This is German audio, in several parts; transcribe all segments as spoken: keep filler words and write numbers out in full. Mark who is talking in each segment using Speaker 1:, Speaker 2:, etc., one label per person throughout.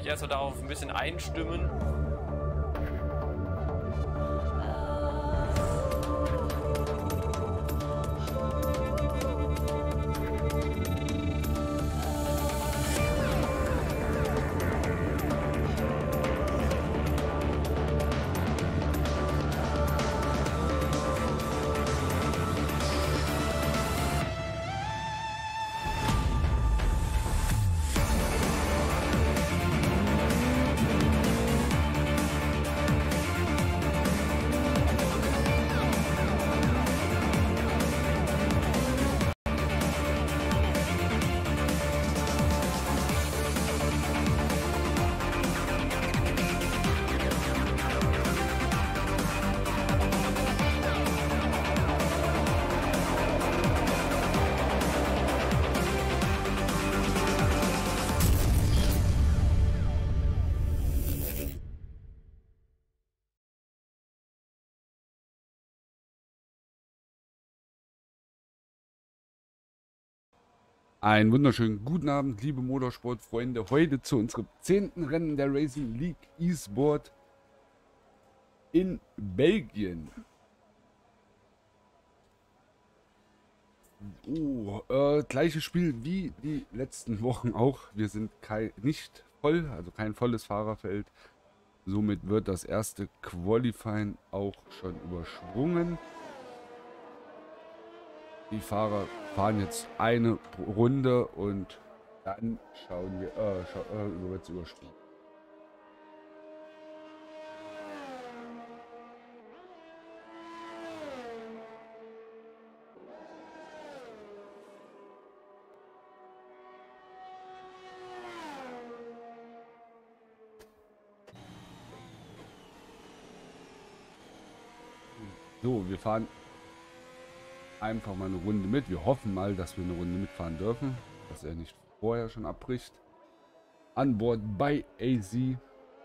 Speaker 1: mich erstmal darauf ein bisschen einstimmen.
Speaker 2: Einen wunderschönen guten Abend, liebe Motorsportfreunde. Heute zu unserem zehnten Rennen der Racing League eSport in Belgien. Oh, äh, gleiches Spiel wie die letzten Wochen auch. Wir sind kein, nicht voll, also kein volles Fahrerfeld. Somit wird das erste Qualifying auch schon übersprungen. Die Fahrer fahren jetzt eine Runde und dann schauen wir, äh, schau, äh, wird es überspielen. So, wir fahren einfach mal eine Runde mit. Wir hoffen mal, dass wir eine Runde mitfahren dürfen, dass er nicht vorher schon abbricht. An Bord bei A Z.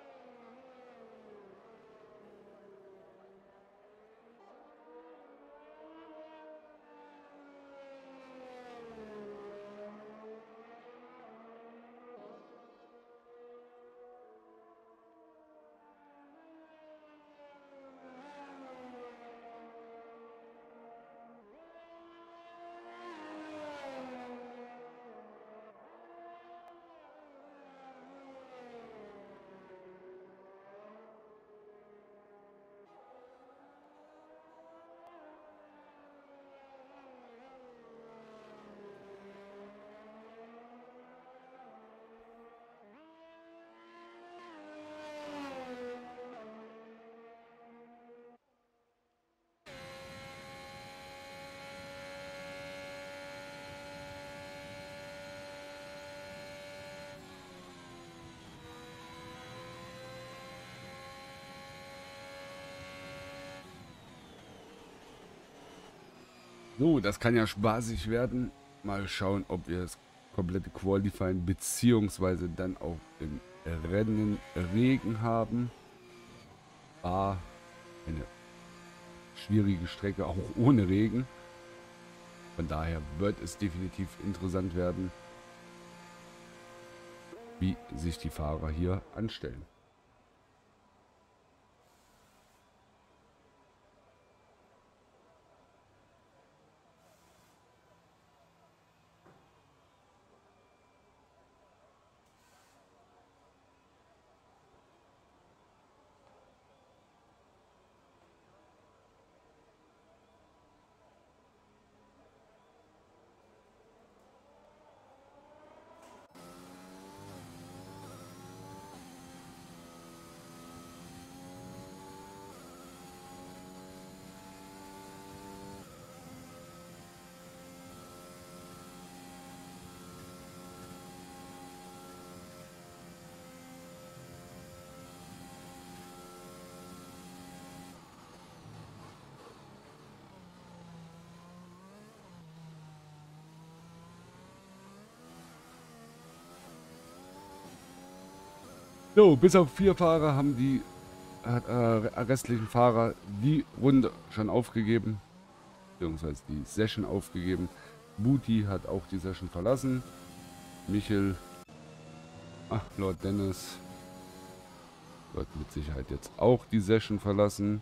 Speaker 2: So, das kann ja spaßig werden. Mal schauen, ob wir das komplette Qualifying beziehungsweise dann auch im Rennen Regen haben. War eine schwierige Strecke, auch ohne Regen. Von daher wird es definitiv interessant werden, wie sich die Fahrer hier anstellen. So, bis auf vier Fahrer haben die äh, restlichen Fahrer die Runde schon aufgegeben, beziehungsweise die Session aufgegeben. Booty hat auch die Session verlassen. Michel, ach, Lord Dennis Wird mit Sicherheit jetzt auch die Session verlassen.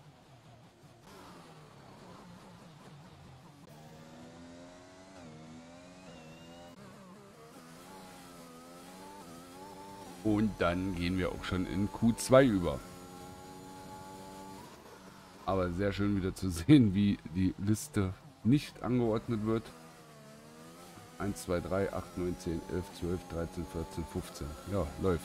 Speaker 2: Und dann gehen wir auch schon in Q zwei über. Aber sehr schön wieder zu sehen, wie die Liste nicht angeordnet wird. eins, zwei, drei, acht, neun, zehn, elf, zwölf, dreizehn, vierzehn, fünfzehn. Ja, läuft.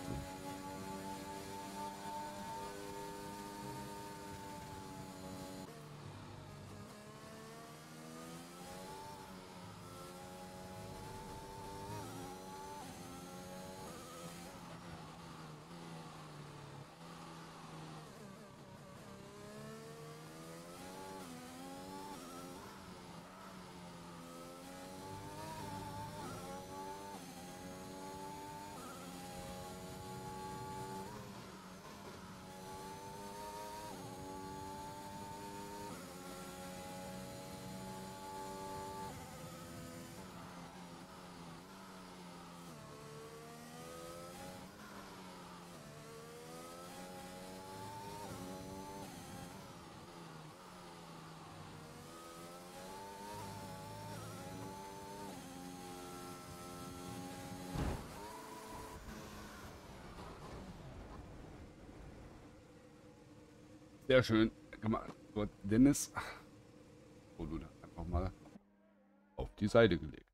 Speaker 2: Sehr schön gemacht. Dort Dennis. Oh, du einfach mal auf die Seite gelegt.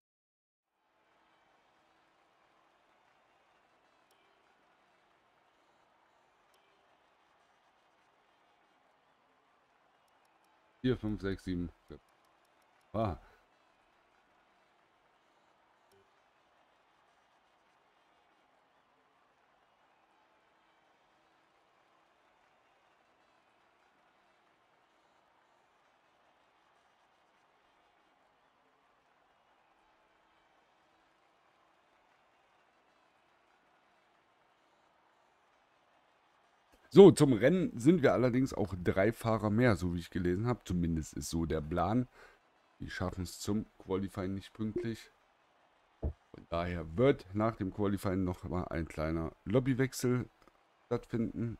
Speaker 2: Vier, fünf, sechs, sieben. Ah. So, zum Rennen sind wir allerdings auch drei Fahrer mehr, so wie ich gelesen habe. Zumindest ist so der Plan. Die schaffen es zum Qualifying nicht pünktlich. Von daher wird nach dem Qualifying noch mal ein kleiner Lobbywechsel stattfinden.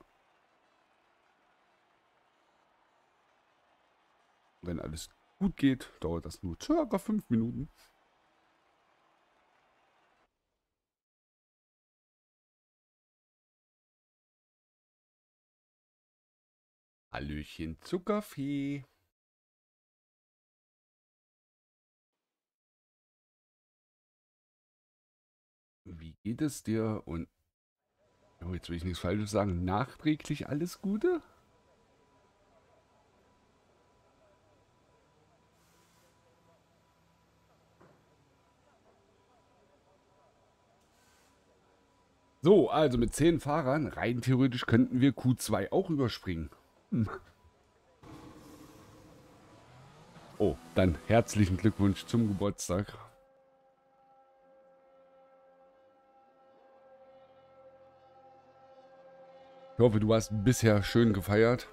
Speaker 2: Wenn alles gut geht, dauert das nur circa fünf Minuten. Hallöchen Zuckerfee. Wie geht es dir? Und oh, jetzt will ich nichts Falsches sagen. Nachträglich alles Gute? So, also mit zehn Fahrern, rein theoretisch könnten wir Q zwei auch überspringen. Hm. Oh, dann herzlichen Glückwunsch zum Geburtstag. Ich hoffe, du hast bisher schön gefeiert.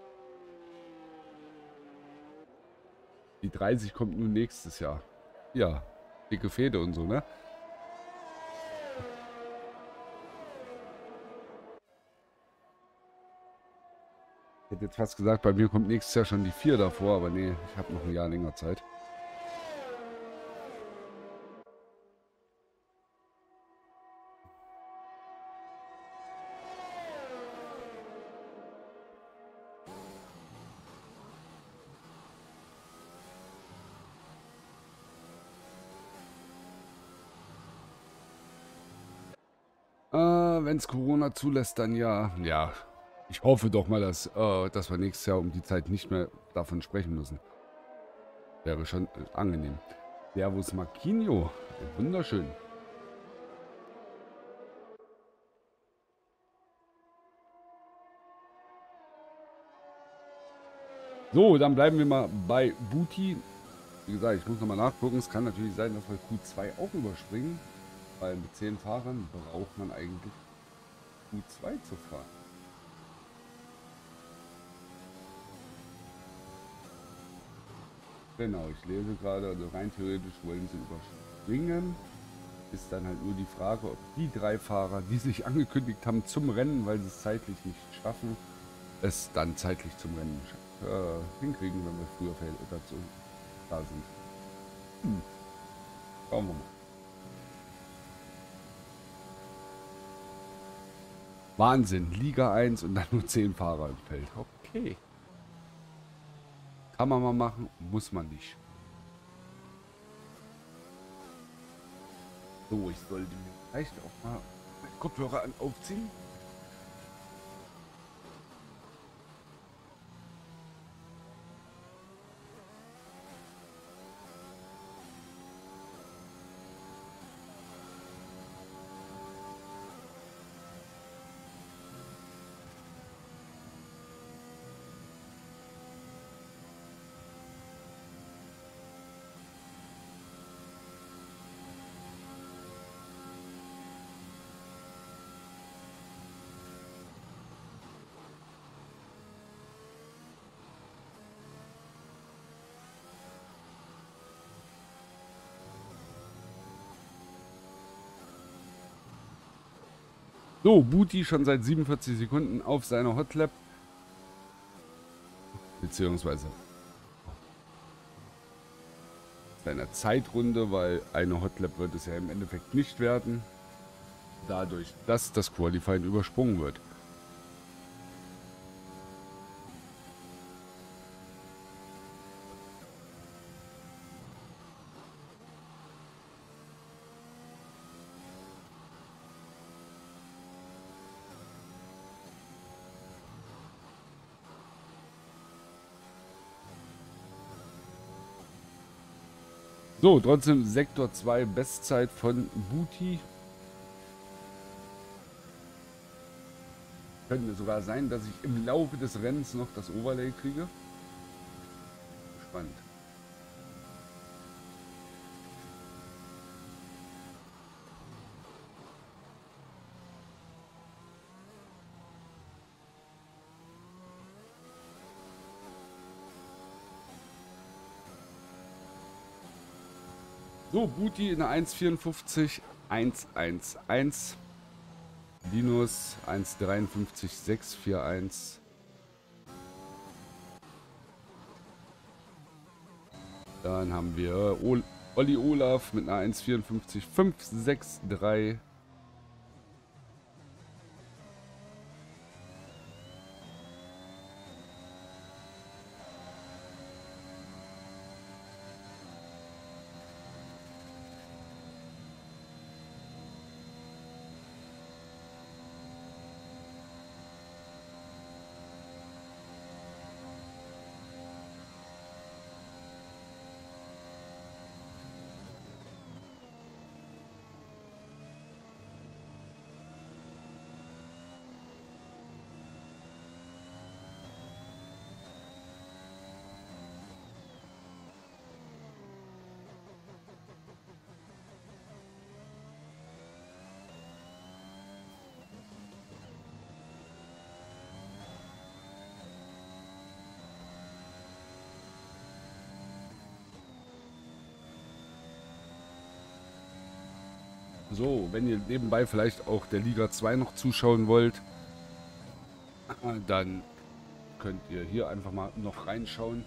Speaker 2: Die dreißig kommt nun nächstes Jahr. Ja, dicke Fehde und so, ne? Ich hätte jetzt fast gesagt, bei mir kommt nächstes Jahr schon die vier davor, aber nee, ich habe noch ein Jahr länger Zeit. Äh, wenn es Corona zulässt, dann ja. Ja, ich hoffe doch mal, dass, äh, dass wir nächstes Jahr um die Zeit nicht mehr davon sprechen müssen. Wäre schon äh, angenehm. Servus Marquinho. Wunderschön. So, dann bleiben wir mal bei Booty. Wie gesagt, ich muss nochmal nachgucken. Es kann natürlich sein, dass wir Q zwei auch überspringen. Weil mit zehn Fahrern braucht man eigentlich Q zwei zu fahren. Genau, ich lese gerade, also rein theoretisch wollen sie überspringen. ist dann halt nur die Frage, ob die drei Fahrer, die sich angekündigt haben zum Rennen, weil sie es zeitlich nicht schaffen, es dann zeitlich zum Rennen äh, hinkriegen, wenn wir früher dazu da sind. Hm. Schauen wir mal. Wahnsinn, Liga eins und dann nur zehn Fahrer im Feld. Okay. Kann man mal machen, muss man nicht. So, ich sollte mir vielleicht auch mal meine Kopfhörer an aufziehen. So, Booty schon seit siebenundvierzig Sekunden auf seiner Hotlap. Beziehungsweise seiner Zeitrunde, weil eine Hotlap wird es ja im Endeffekt nicht werden. Dadurch, dass das Qualifying übersprungen wird. So, trotzdem Sektor zwei Bestzeit von Booty. Könnte sogar sein, dass ich im Laufe des Rennens noch das Overlay kriege. Spannend. So, Booty in der eins vierundfünfzig eins eins eins. Linus eins dreiundfünfzig sechs vier eins. Dann haben wir Ol Olli Olaf mit einer eins vierundfünfzig fünf sechs drei. So, wenn ihr nebenbei vielleicht auch der Liga zwei noch zuschauen wollt, dann könnt ihr hier einfach mal noch reinschauen.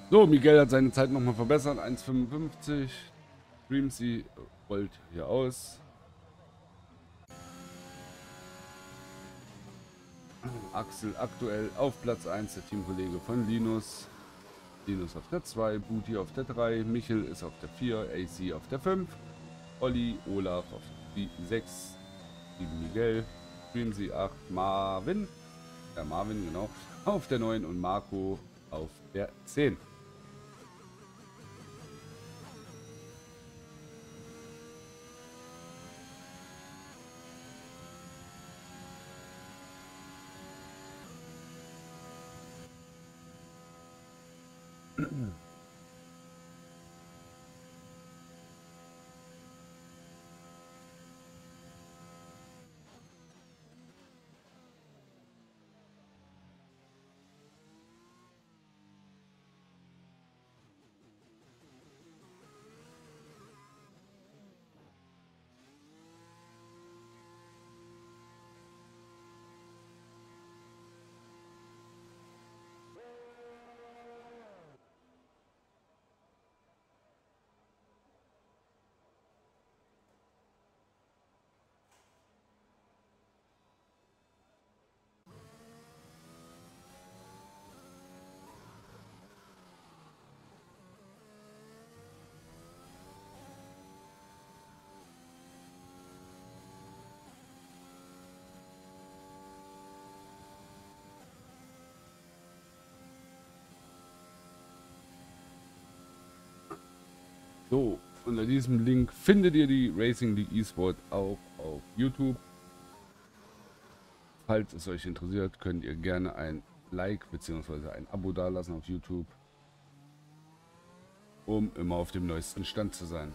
Speaker 2: So, Miguel hat seine Zeit nochmal verbessert. eins fünfundfünfzig. Dreamsy rollt hier aus. Axel aktuell auf Platz eins, der Teamkollege von Linus. Linus auf der zwei, Booty auf der drei, Michel ist auf der vier, A C auf der fünf, Olli, Olaf auf die sechs, sieben Miguel, Dreamsy acht, Marvin, der Marvin genau, auf der neun und Marco auf der zehn. So, unter diesem Link findet ihr die Racing League eSport auch auf YouTube. Falls es euch interessiert, könnt ihr gerne ein Like bzw. ein Abo dalassen auf YouTube, um immer auf dem neuesten Stand zu sein.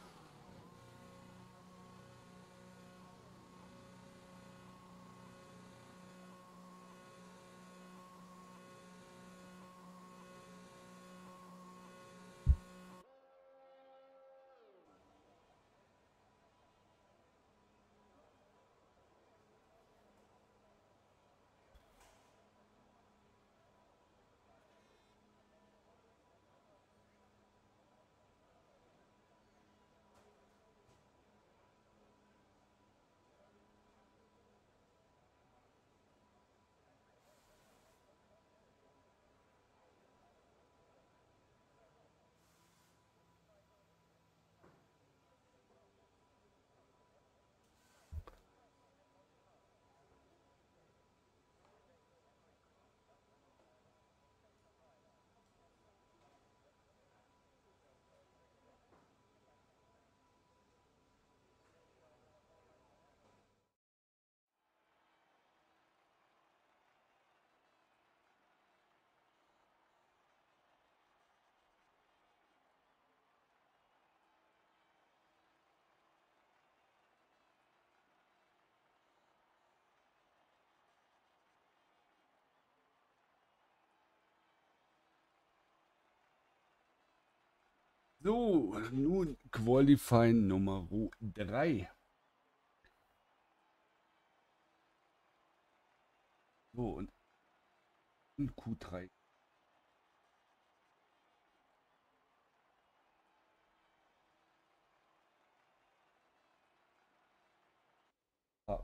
Speaker 2: So, nun Qualifying Nummer drei. So, und in Q drei. Ah,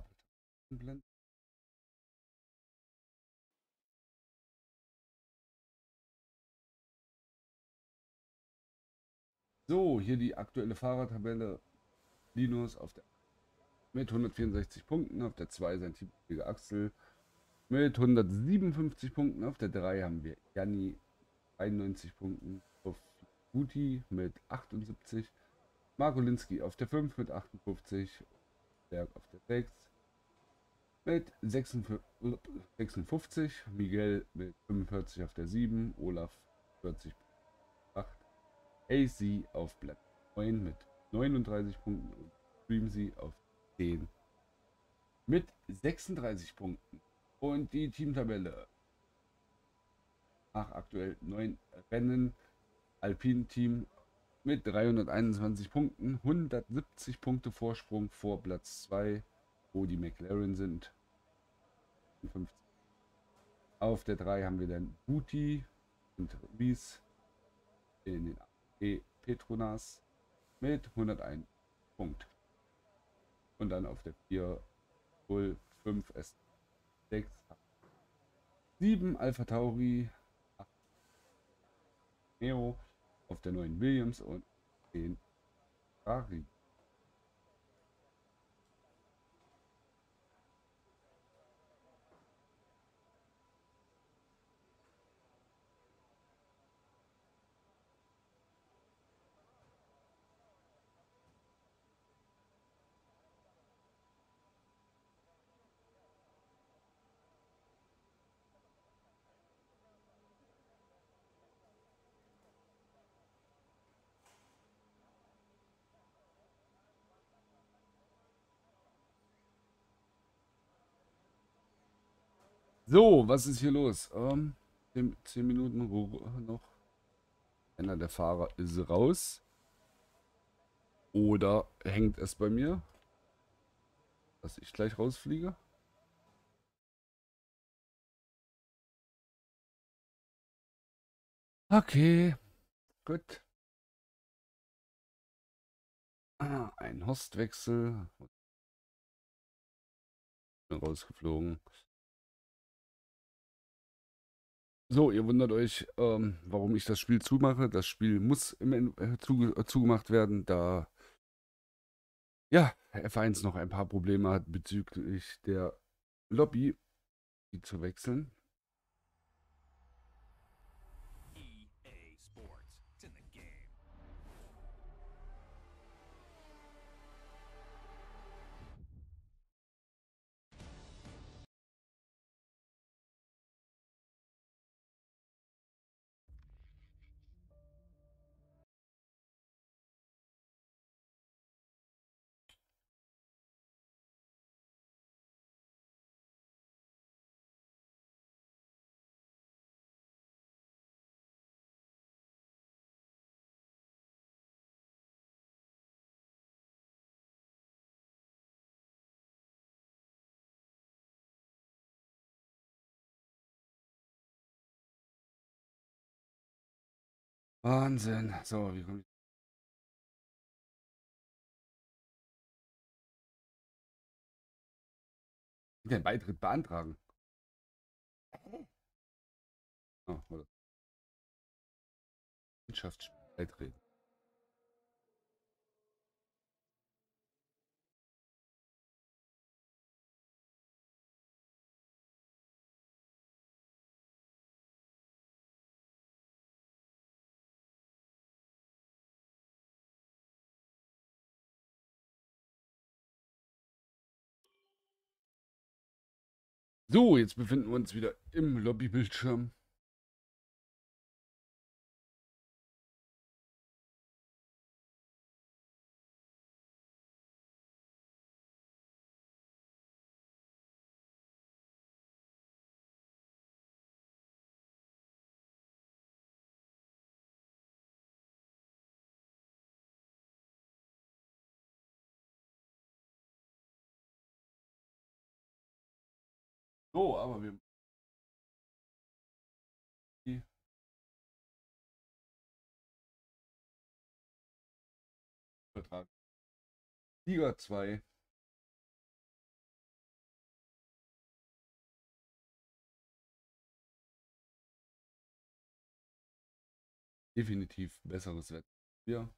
Speaker 2: so, hier die aktuelle Fahrertabelle. Linus auf der mit hundertvierundsechzig Punkten, auf der zwei sein Teamkollege Axel mit hundertsiebenundfünfzig Punkten, auf der drei haben wir Janni einundneunzig Punkten, auf Guti mit achtundsiebzig, Marco Linski auf der fünf mit achtundfünfzig, Berg auf der sechs mit sechsundfünfzig, Miguel mit fünfundvierzig auf der sieben, Olaf vierzig acht, A C auf Platz neun mit neununddreißig Punkten und Dreamsy auf zehn mit sechsunddreißig Punkten. Und die Teamtabelle nach aktuell neun Rennen. Alpine Team mit dreihunderteinundzwanzig Punkten, hundertsiebzig Punkte Vorsprung vor Platz zwei, wo die McLaren sind. Auf der drei haben wir dann Booty und Ries in den A P Petronas mit hunderteins Punkt. Und dann auf der vier null fünf S sechs sieben Alpha Tauri, acht Neo, auf der neuen Williams und zehn Ferrari. So, was ist hier los? Ähm, zehn Minuten noch. Einer der Fahrer ist raus. Oder hängt es bei mir, dass ich gleich rausfliege? Okay, gut. Ah, ein Hostwechsel. Bin rausgeflogen. So, ihr wundert euch, ähm, warum ich das Spiel zumache. Das Spiel muss im End äh, zuge äh, zugemacht werden, da ja, F eins noch ein paar Probleme hat bezüglich der Lobby, die zu wechseln.
Speaker 3: E A Sports. It's in the game.
Speaker 2: Wahnsinn. So, wie komme ich? Den Beitritt beantragen. Ah, oder Mitgliedschaftsspiel beitreten. So, jetzt befinden wir uns wieder im Lobbybildschirm. So, aber wir Vertrag. Liga zwei. Definitiv besseres Wetter. Ja.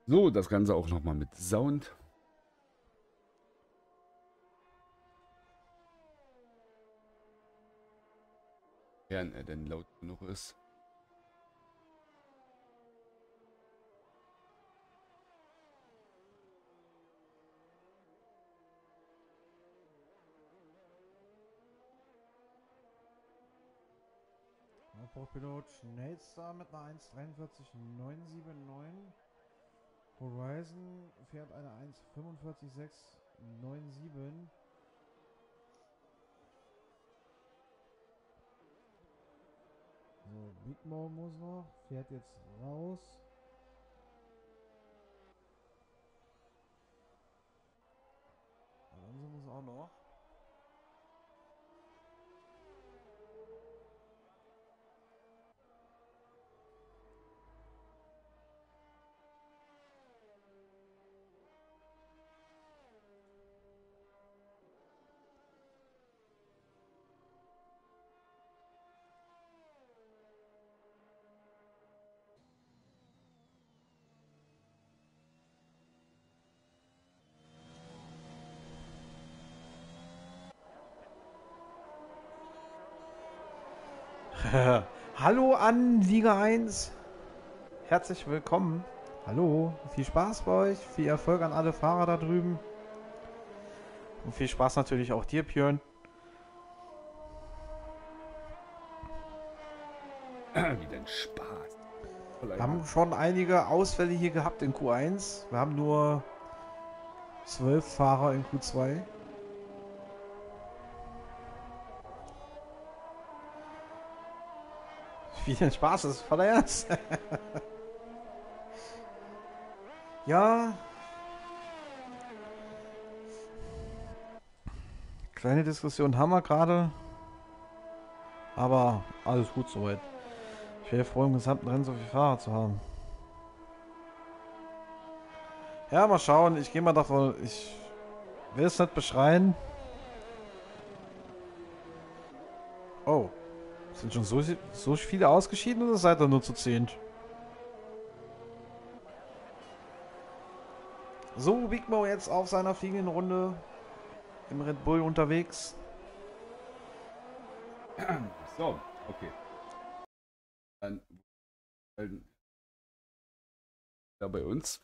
Speaker 2: So, das Ganze auch nochmal mit Sound. Während er denn laut genug ist.
Speaker 4: Pilot schnellster mit einer eins dreiundvierzig neun sieben neun. Horizon fährt eine eins fünfundvierzig sechs neun sieben. So, Big Mo muss noch, fährt jetzt raus. Alonso muss auch noch. Hallo an Liga eins. Herzlich willkommen. Hallo. Viel Spaß bei euch. Viel Erfolg an alle Fahrer da drüben. Und viel Spaß natürlich auch dir, Björn.
Speaker 2: Wieder ein Spaß.
Speaker 4: Wir haben schon einige Ausfälle hier gehabt in Q eins. Wir haben nur zwölf Fahrer in Q zwei. Wie ein Spaß, das ist voll ernst. Ja. Kleine Diskussion haben wir gerade. Aber alles gut soweit. Ich wäre froh, im gesamten Rennen so viele Fahrer zu haben. Ja, mal schauen. Ich gehe mal davon. Ich will es nicht beschreien. Oh. Sind schon so, so viele ausgeschieden oder seid ihr nur zu zehnt? So, Big Mo jetzt auf seiner fliegenden Runde im Red Bull unterwegs.
Speaker 2: So, okay. Dann da bei uns.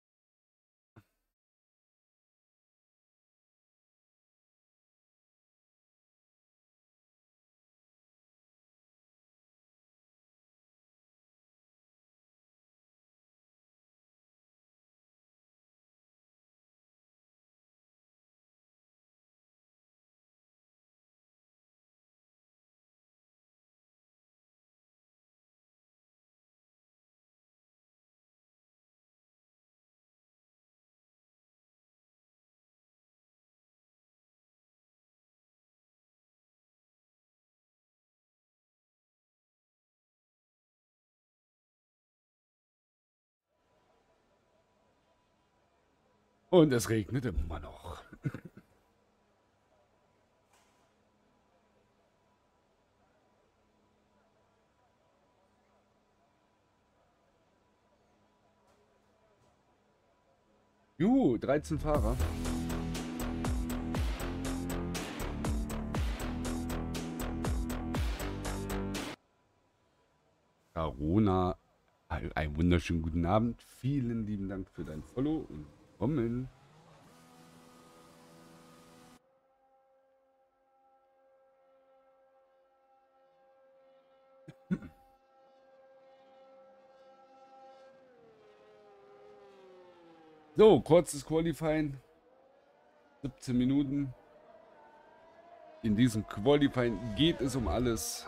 Speaker 2: Und es regnet immer noch. Juhu, dreizehn Fahrer. Carona, einen wunderschönen guten Abend. Vielen lieben Dank für dein Follow und willkommen. So, kurzes Qualifying. siebzehn Minuten. In diesem Qualifying geht es um alles.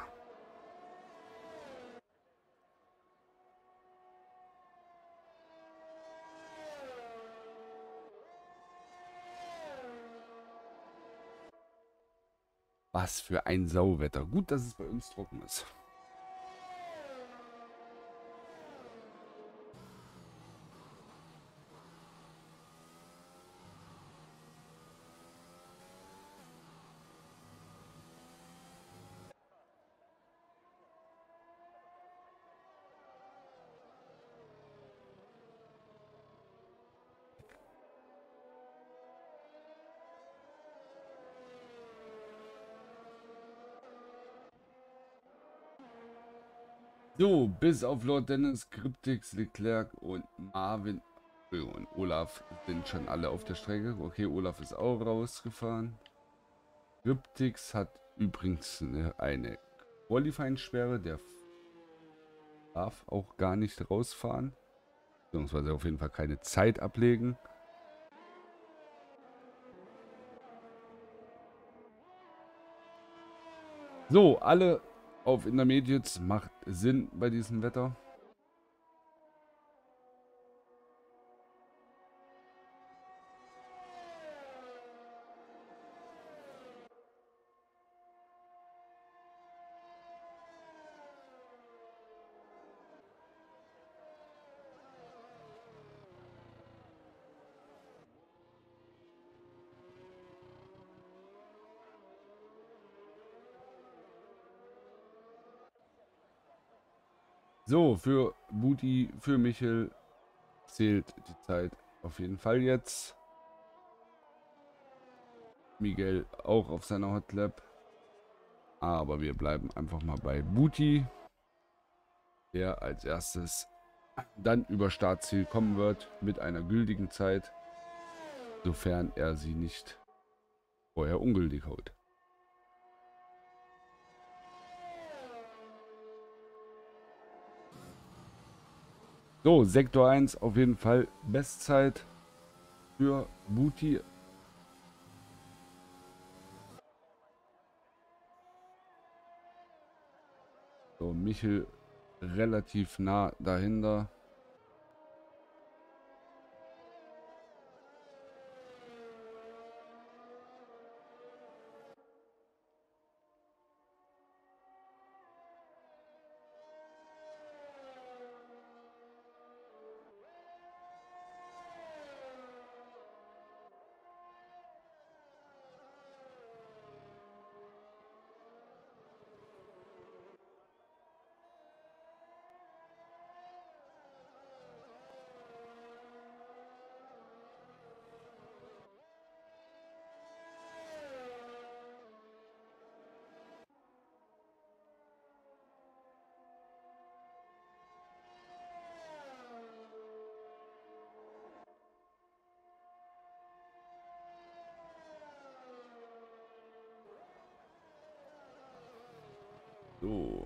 Speaker 2: Was für ein Sauwetter. Gut, dass es bei uns trocken ist. So, bis auf Lord Dennis, Cryptix, Leclerc und Marvin und Olaf sind schon alle auf der Strecke. Okay, Olaf ist auch rausgefahren. Cryptix hat übrigens eine, eine Qualifying-Sperre, der darf auch gar nicht rausfahren. Beziehungsweise auf jeden Fall keine Zeit ablegen. So, alle auf Intermediates macht Sinn bei diesem Wetter. So, für Booty, für Michel zählt die Zeit auf jeden Fall jetzt. Miguel auch auf seiner Hotlap. Aber wir bleiben einfach mal bei Booty, der als erstes dann über Startziel kommen wird mit einer gültigen Zeit, sofern er sie nicht vorher ungültig haut. So, Sektor eins auf jeden Fall Bestzeit für Booty. So, Michel relativ nah dahinter. So.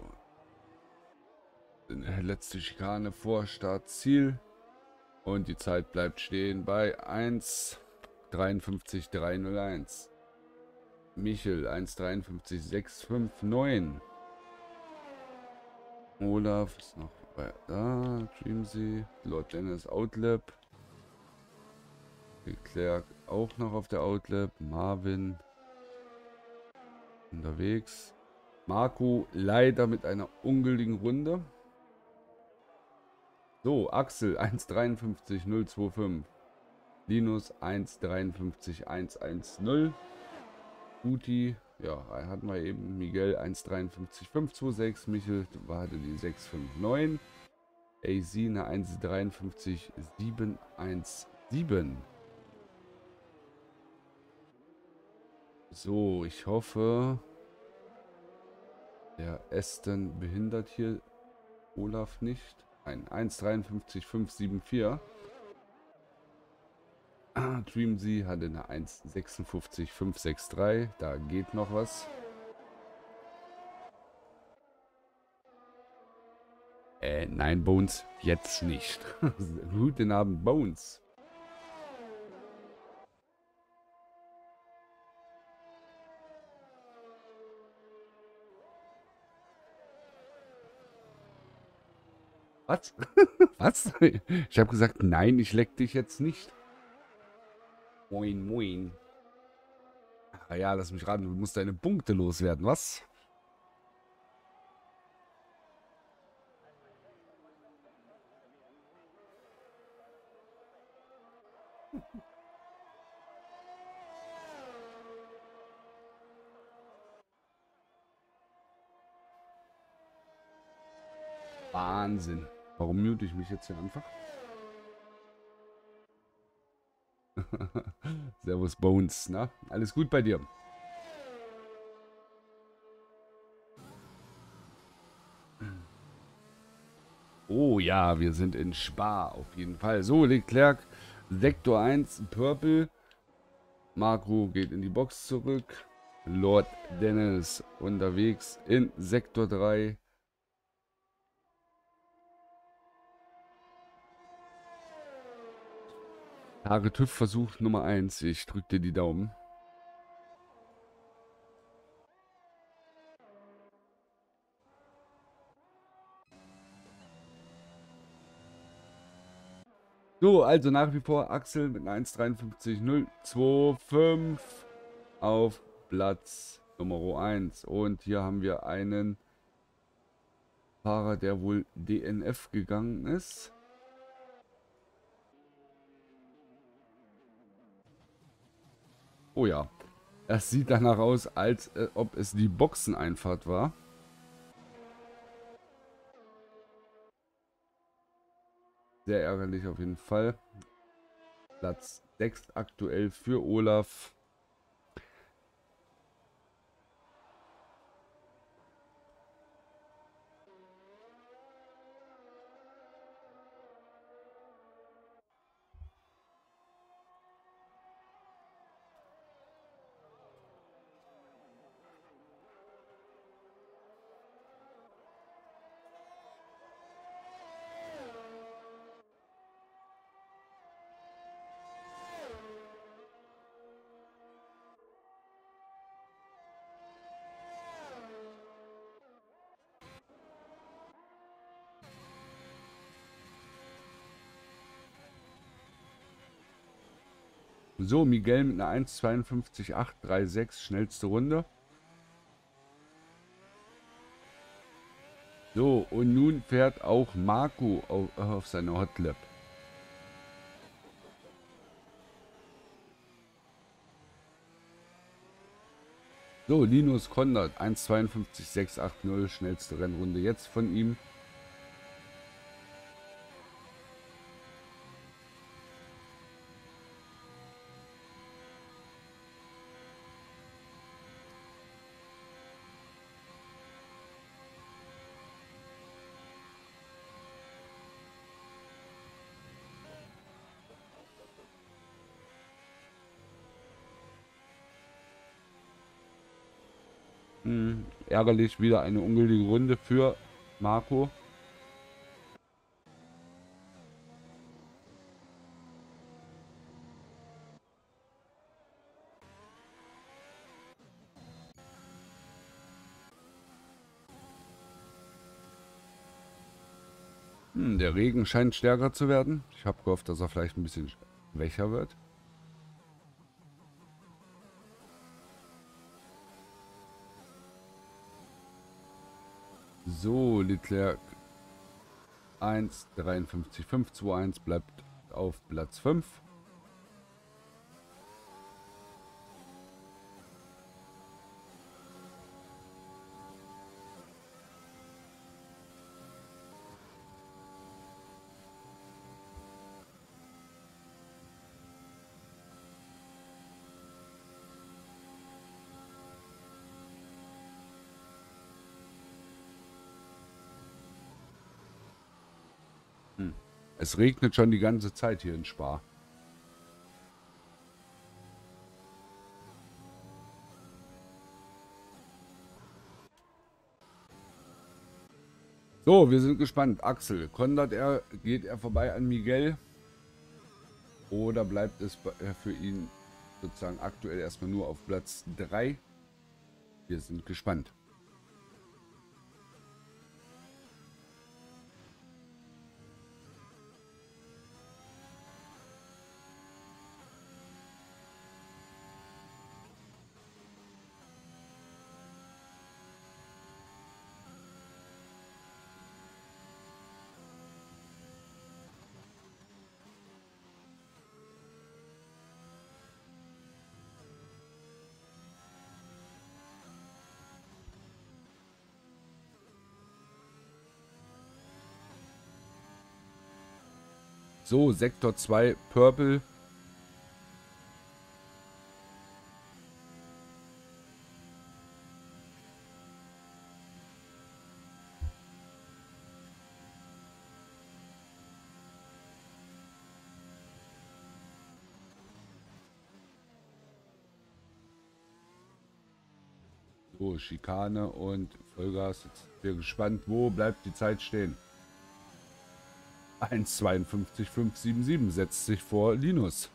Speaker 2: Letzte Schikane vor Startziel. Und die Zeit bleibt stehen bei eins dreiundfünfzig dreihunderteins. Michel eins dreiundfünfzig sechshundertneunundfünfzig. Olaf ist noch bei da. Dreamsea. Lord Dennis Outlap. Leclerc auch noch auf der Outlap. Marvin unterwegs. Marco leider mit einer ungültigen Runde. So, Axel eins dreiundfünfzig null fünfundzwanzig. Linus eins dreiundfünfzig hundertzehn. Uti, ja, hatten wir eben. Miguel eins dreiundfünfzig fünfhundertsechsundzwanzig. Michel hatte die sechs fünf neun. A Z eine eins dreiundfünfzig siebenhundertsiebzehn. So, ich hoffe, der Aston behindert hier Olaf nicht. Ein eins dreiundfünfzig fünfhundervierundsiebzig. Ah, Dreamsea hatte eine eins sechsundfünfzig fünfhunderdreiundsechzig. Da geht noch was. Äh, nein, Bones, jetzt nicht. Guten Abend, Bones. Was? Was? Ich habe gesagt, nein, ich leck dich jetzt nicht. Moin, moin. Ah ja, lass mich raten, du musst deine Punkte loswerden, was? Wahnsinn. Warum mute ich mich jetzt hier einfach? Servus Bones, na? Alles gut bei dir? Oh ja, wir sind in Spa auf jeden Fall. So, Leclerc, Sektor eins, Purple. Marco geht in die Box zurück. Lord Dennis unterwegs in Sektor drei. Tage TÜV Versuch Nummer eins. Ich drücke dir die Daumen. So, also nach wie vor Axel mit einer eins dreiundfünfzig null zwei fünf auf Platz Nummer eins. Und hier haben wir einen Fahrer, der wohl D N F gegangen ist. Oh ja, das sieht danach aus, als äh, ob es die Boxeneinfahrt war. Sehr ärgerlich auf jeden Fall. Platz sechs aktuell für Olaf. So, Miguel mit einer eins zweiundfünfzig acht sechsunddreißig, schnellste Runde. So, und nun fährt auch Marco auf, auf seine Hotlap. So, Linus Kondert, eins zweiundfünfzig sechshundertachtzig, schnellste Rennrunde jetzt von ihm. Hm, ärgerlich, wieder eine ungültige Runde für Marco. Hm, der Regen scheint stärker zu werden. Ich habe gehofft, dass er vielleicht ein bisschen schwächer wird. So, Leclerc eins dreiundfünfzig fünfhunderteinundzwanzig bleibt auf Platz fünf. Hm. Es regnet schon die ganze Zeit hier in Spa. So, wir sind gespannt. Axel, Kondert er, geht er vorbei an Miguel? Oder bleibt es für ihn sozusagen aktuell erstmal nur auf Platz drei? Wir sind gespannt. So, Sektor zwei, Purple. So, Schikane und Vollgas. Jetzt bin ich gespannt, wo bleibt die Zeit stehen. eins zweiundfünfzig fünf sieben sieben setzt sich vor Linus.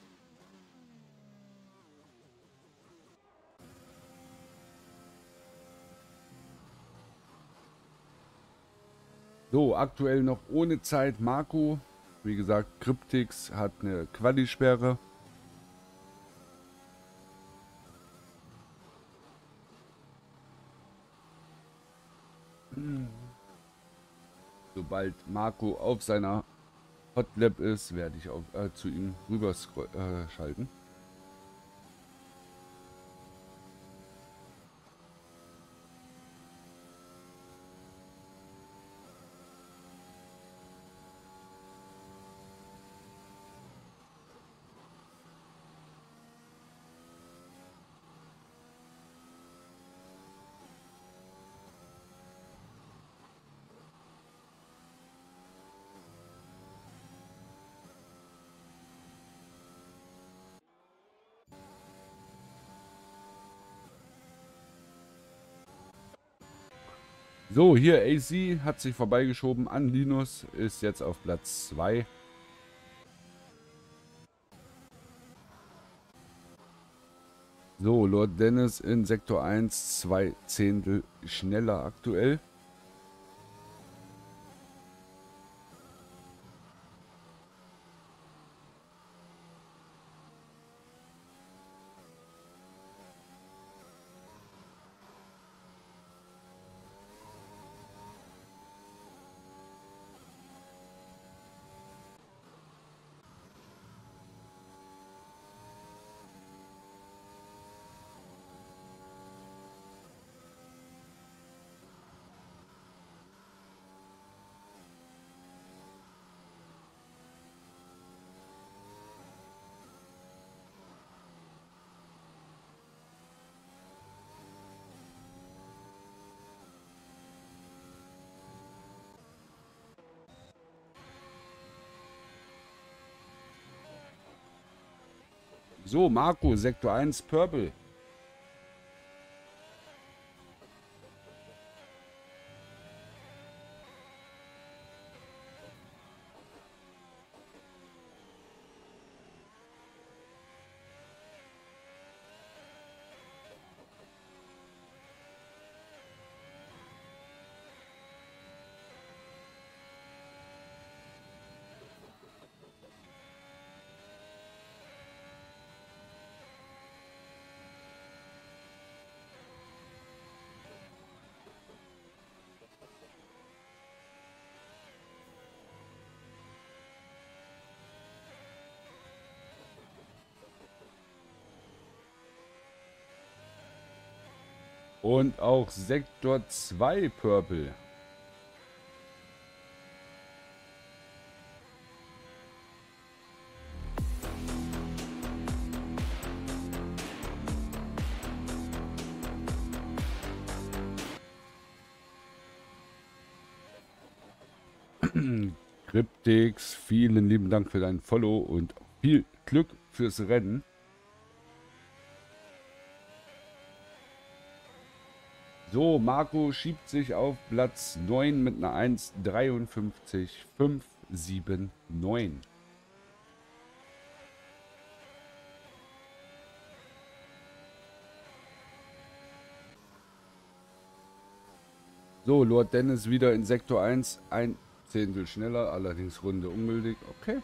Speaker 2: So, aktuell noch ohne Zeit Marco. Wie gesagt, Cryptix hat eine Quali-Sperre. Sobald Marco auf seiner Hotlap ist, werde ich auf, äh, zu ihm rüber äh, schalten. So, hier A C hat sich vorbeigeschoben an Linus, ist jetzt auf Platz zwei. So, Lord Dennis in Sektor eins, zwei Zehntel schneller aktuell. So, Marco, Sektor eins, Purple. Und auch Sektor zwei Purple. Cryptix, vielen lieben Dank für dein Follow und viel Glück fürs Rennen. So, Marco schiebt sich auf Platz neun mit einer eins dreiundfünfzig fünf sieben neun. So, Lord Dennis wieder in Sektor eins, ein Zehntel schneller, allerdings Runde ungültig. Okay.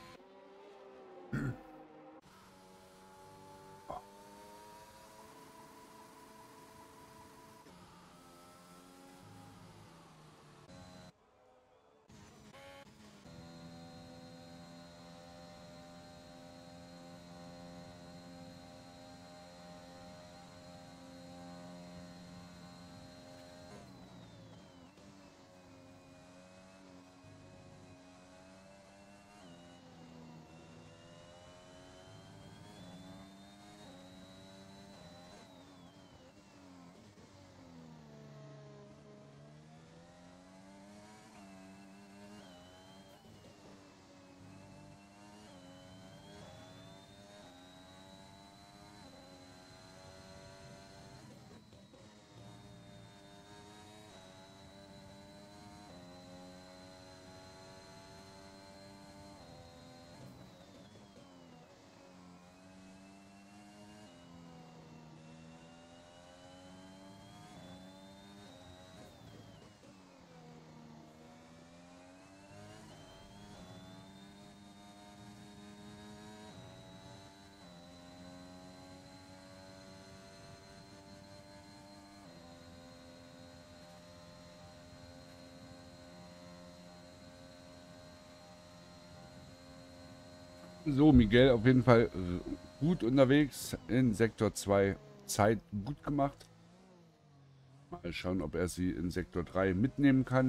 Speaker 2: So, Miguel auf jeden Fall äh, gut unterwegs in Sektor zwei. Zeit gut gemacht. Mal schauen, ob er sie in Sektor drei mitnehmen kann.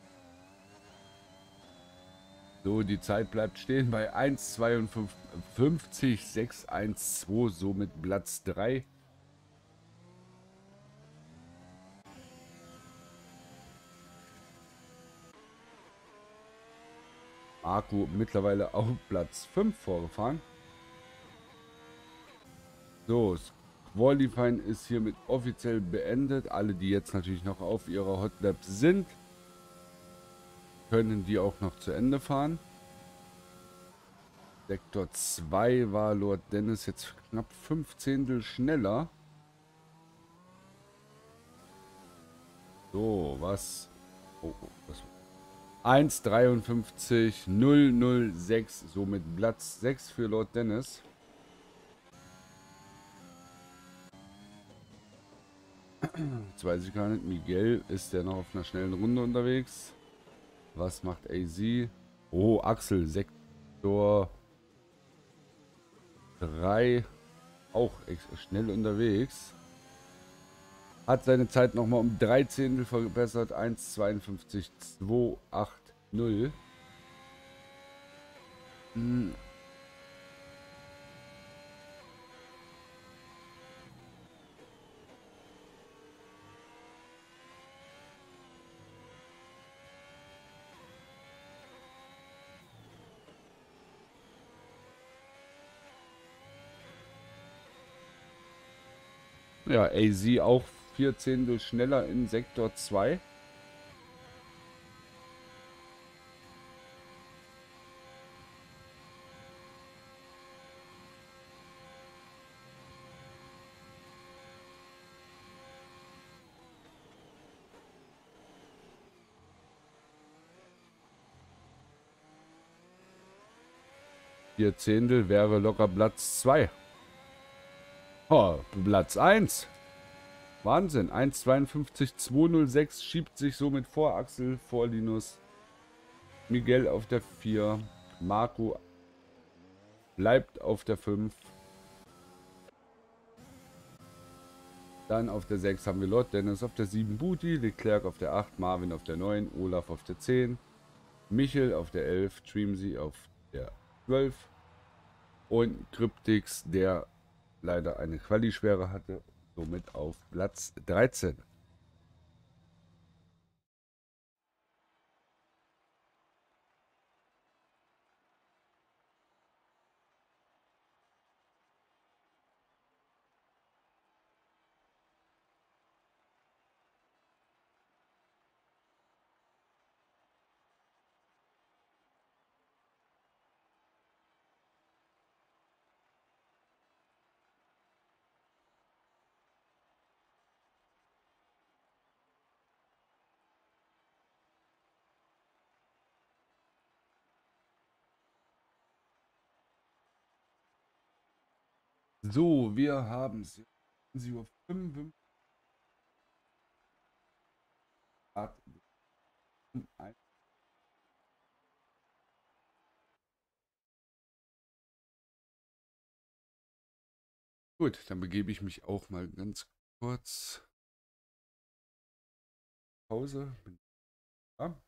Speaker 2: So, die Zeit bleibt stehen bei eins zweiundfünfzig sechs eins zwei, somit Platz drei. Marco mittlerweile auf Platz fünf vorgefahren. So, das Qualifying ist hiermit offiziell beendet. Alle, die jetzt natürlich noch auf ihrer Hotlap sind, können die auch noch zu Ende fahren. Sektor zwei war Lord Dennis jetzt knapp fünf Zehntel schneller. So, was? Oh, oh, was? eins dreiundfünfzig null null sechs, somit Platz sechs für Lord Dennis. Jetzt weiß ich gar nicht, Miguel ist der noch auf einer schnellen Runde unterwegs. Was macht A Z? Oh, Axel, Sektor drei, auch schnell unterwegs. Hat seine Zeit nochmal um drei Zehntel verbessert. eins zweiundfünfzig zwei acht null. Hm. Ja, A Z auch vier Zehntel schneller in Sektor zwei. Vier Zehntel wäre locker Platz zwei. Oh, Platz eins. Wahnsinn. eins zweiundfünfzig zwei null sechs schiebt sich somit vor Axel, vor Linus. Miguel auf der vier. Marco bleibt auf der fünf. Dann auf der sechs haben wir Lord Dennis, auf der sieben Booty, Leclerc auf der acht, Marvin auf der neun, Olaf auf der zehn, Michel auf der elf, Dreamsy auf der zwölf und Cryptix, der leider eine Quali-Schwere hatte, somit auf Platz dreizehn. So, wir haben es. sieben Uhr fünfundfünfzig. Gut, dann begebe ich mich auch mal ganz kurz. Pause. Ja.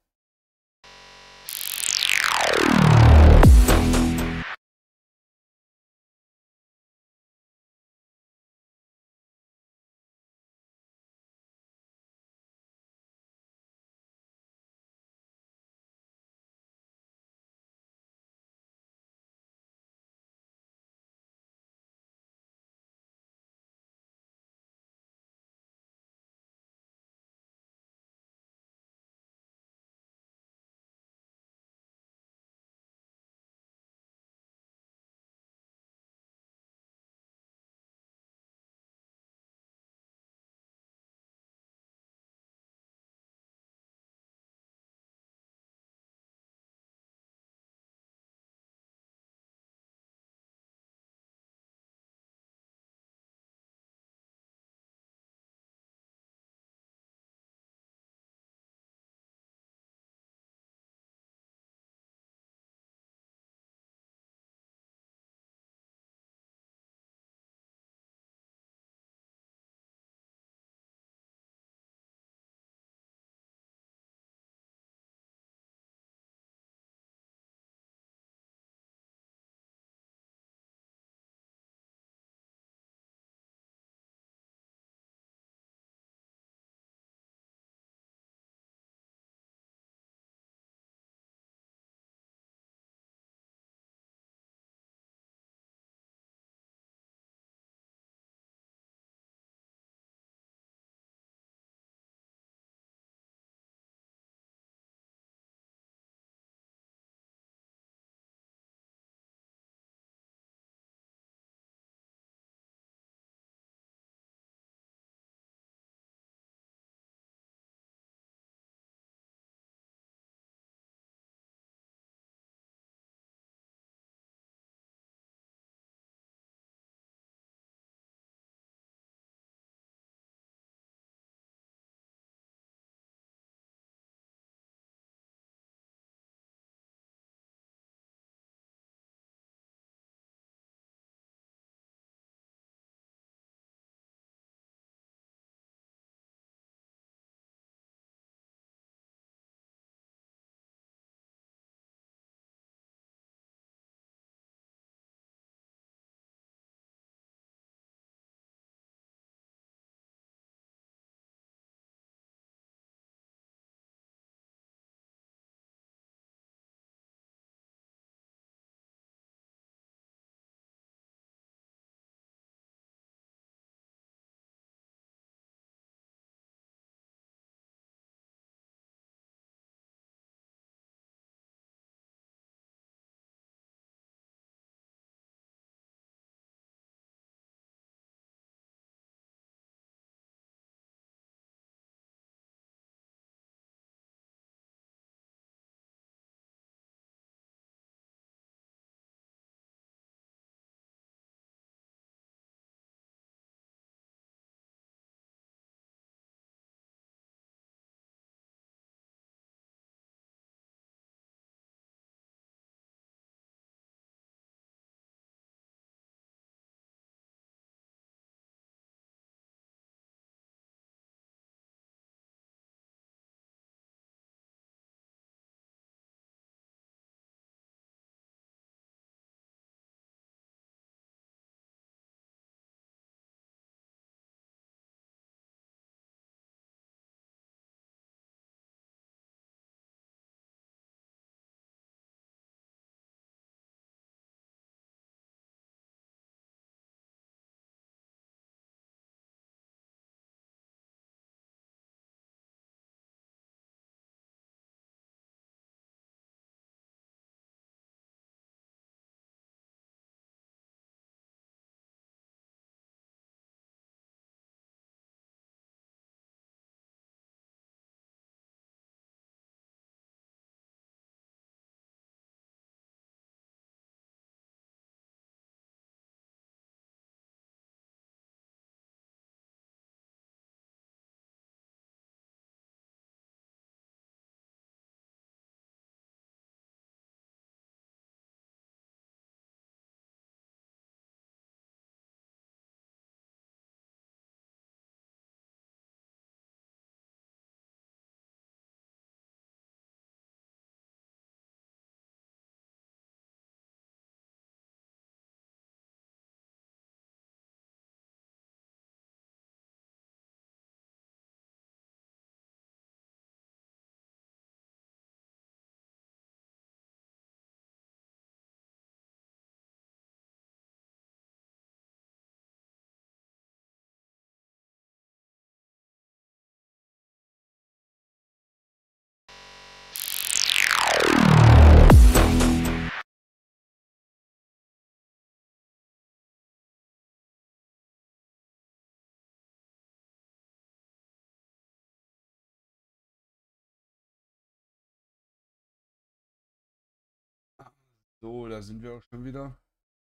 Speaker 2: So, da sind wir auch schon wieder.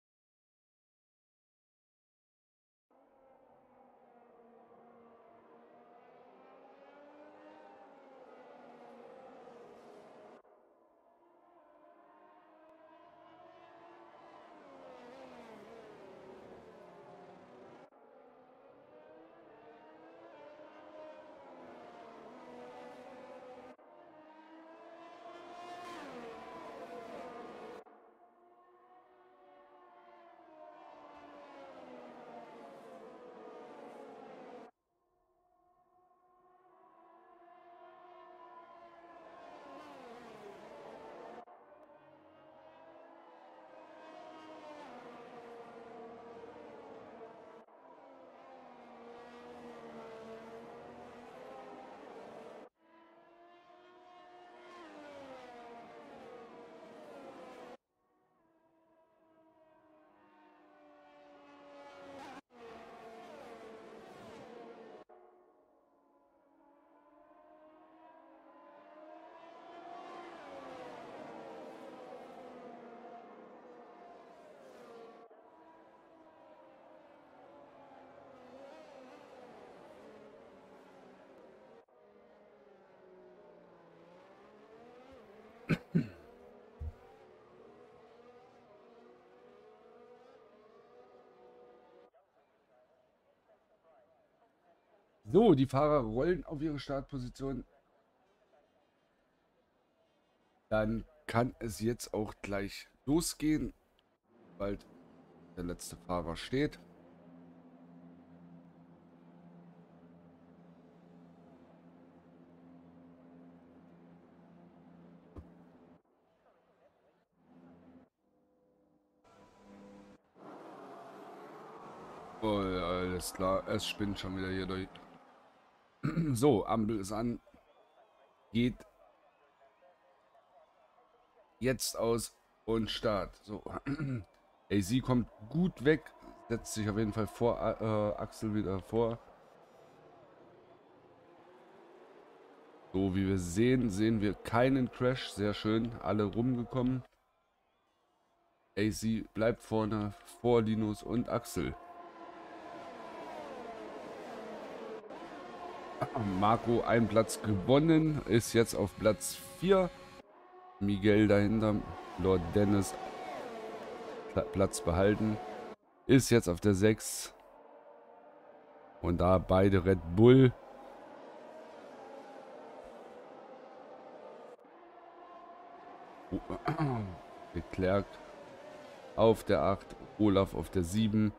Speaker 2: So, die Fahrer rollen auf ihre Startposition. Dann kann es jetzt auch gleich losgehen, bald der letzte Fahrer steht. Oh, ja, alles klar, es spinnt schon wieder hier durch. So, Ampel ist an. Geht jetzt aus und Start. So, A C kommt gut weg. Setzt sich auf jeden Fall vor äh, Axel wieder vor. So, wie wir sehen, sehen wir keinen Crash. Sehr schön, alle rumgekommen. A C bleibt vorne vor Linus und Axel. Marco ein Platz gewonnen, ist jetzt auf Platz vier. Miguel dahinter, Lord Dennis Platz behalten, ist jetzt auf der sechs. Und da beide Red Bull. Leclerc auf der acht, Olaf auf der sieben.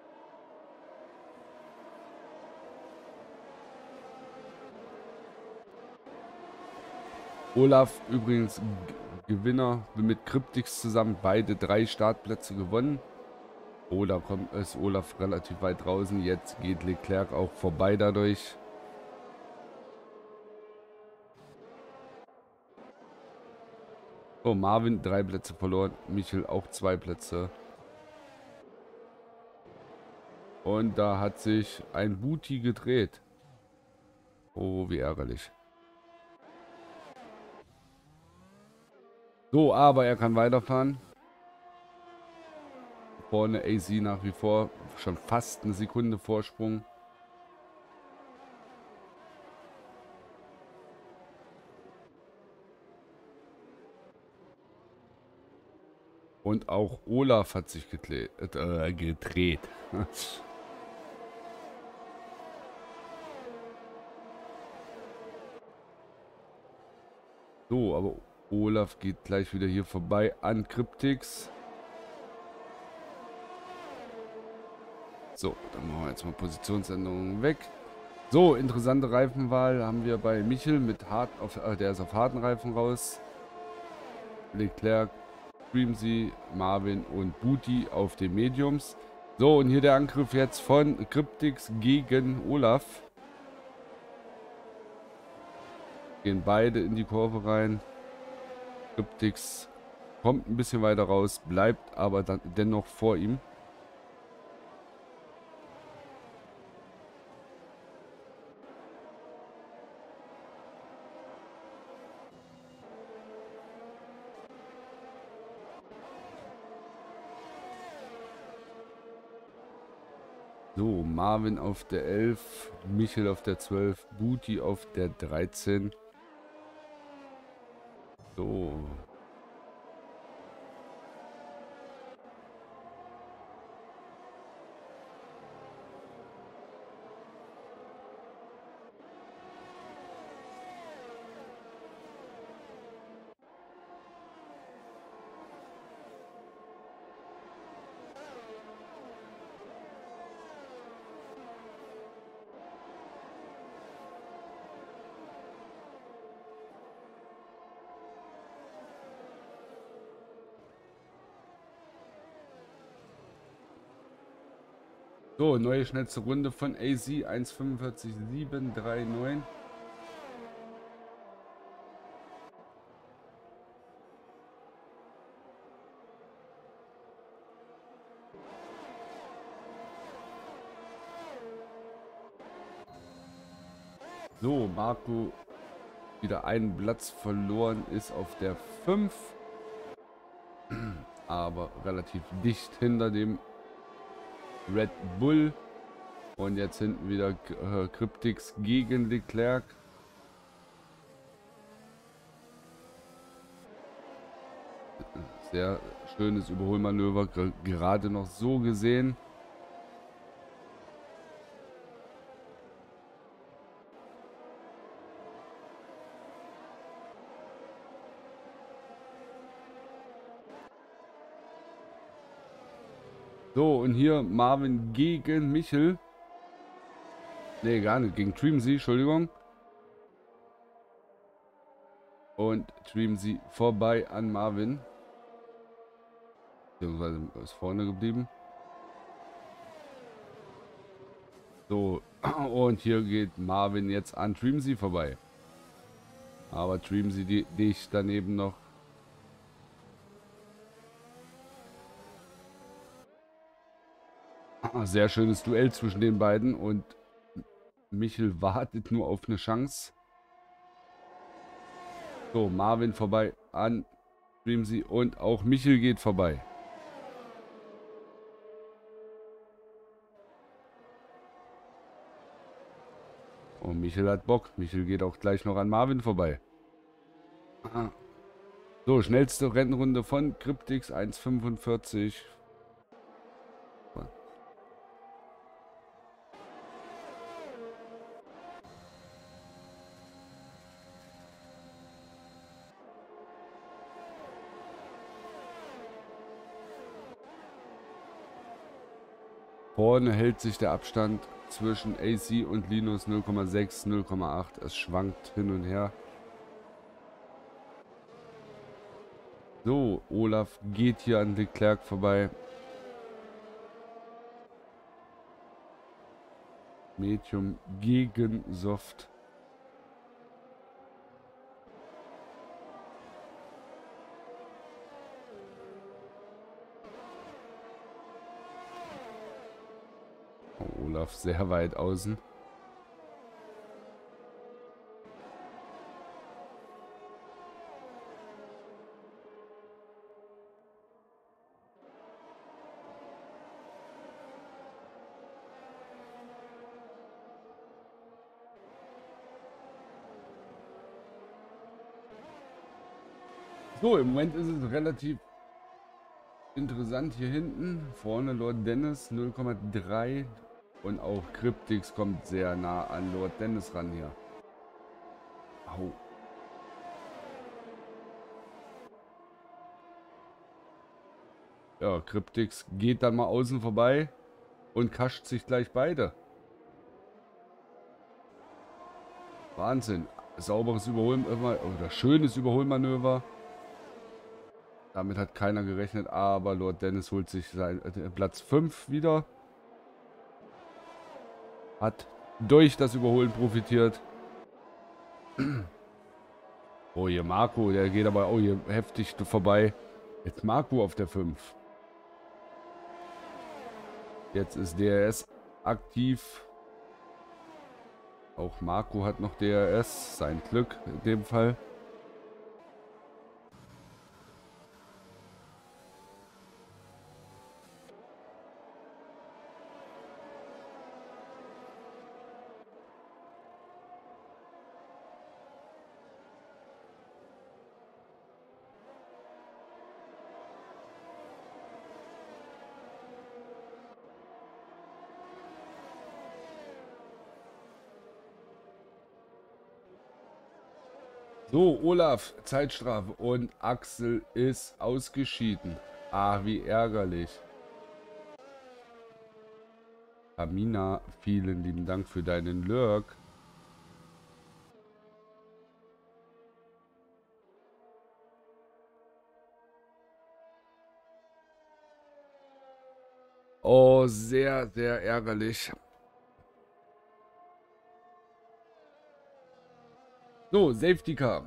Speaker 2: Olaf übrigens Gewinner mit Cryptix zusammen, beide drei Startplätze gewonnen. Oh, da kommt es Olaf relativ weit draußen. Jetzt geht Leclerc auch vorbei dadurch. Oh, Marvin drei Plätze verloren. Michel auch zwei Plätze. Und da hat sich ein Booty gedreht. Oh, wie ärgerlich. So, aber er kann weiterfahren. Vorne A C nach wie vor schon fast eine Sekunde Vorsprung. Und auch Olaf hat sich gedreht. Äh, gedreht. So, aber Olaf geht gleich wieder hier vorbei an Cryptix. So, dann machen wir jetzt mal Positionsänderungen weg. So, interessante Reifenwahl haben wir bei Michel mit hart auf, äh, der ist auf harten Reifen raus. Leclerc, Streamsy, Marvin und Booty auf den Mediums. So, und hier der Angriff jetzt von Cryptix gegen Olaf. Gehen beide in die Kurve rein. Cryptix kommt ein bisschen weiter raus, bleibt aber dann dennoch vor ihm. So, Marvin auf der elf, Michel auf der zwölf, Booty auf der dreizehn. So. So, neue schnellste Runde von A Z eins fünfundvierzig sieben drei neun. So, Marco wieder einen Platz verloren, ist auf der fünf. Aber relativ dicht hinter dem Red Bull. Und jetzt hinten wieder äh, Cryptix gegen Leclerc. Sehr schönes Überholmanöver, gerade noch so gesehen. So, und hier Marvin gegen Michel. Ne, gar nicht. Gegen Dreamsy, Entschuldigung. Und Dreamsy vorbei an Marvin. Beziehungsweise ist vorne geblieben. So, und hier geht Marvin jetzt an Dreamsy vorbei. Aber Dreamsy die, dicht daneben noch. Sehr schönes Duell zwischen den beiden und Michel wartet nur auf eine Chance. So, Marvin vorbei an Dreamsy und auch Michel geht vorbei. Und Michel hat Bock. Michel geht auch gleich noch an Marvin vorbei. So, schnellste Rennrunde von Cryptix eins fünfundvierzig. Vorne hält sich der Abstand zwischen A C und Linus null Komma sechs, null Komma acht. Es schwankt hin und her. So, Olaf geht hier an Leclerc vorbei. Medium gegen Soft. Oh, Olaf sehr weit außen. So, im Moment ist es relativ interessant hier hinten. Vorne Lord Dennis null Komma drei und auch Cryptix kommt sehr nah an Lord Dennis ran hier. Au. Ja, Cryptix geht dann mal außen vorbei und kascht sich gleich beide. Wahnsinn. Sauberes Überholmanöver oder schönes Überholmanöver. Damit hat keiner gerechnet, aber Lord Dennis holt sich seinen äh, Platz fünf wieder. Hat durch das Überholen profitiert. Oh, hier Marco, der geht aber oh, hier heftig vorbei. Jetzt Marco auf der fünf. Jetzt ist D R S aktiv. Auch Marco hat noch D R S. Sein Glück in dem Fall. So, Olaf, Zeitstrafe und Axel ist ausgeschieden. Ah, wie ärgerlich. Amina, vielen lieben Dank für deinen Lurk. Oh, sehr, sehr ärgerlich. So, Safety Car.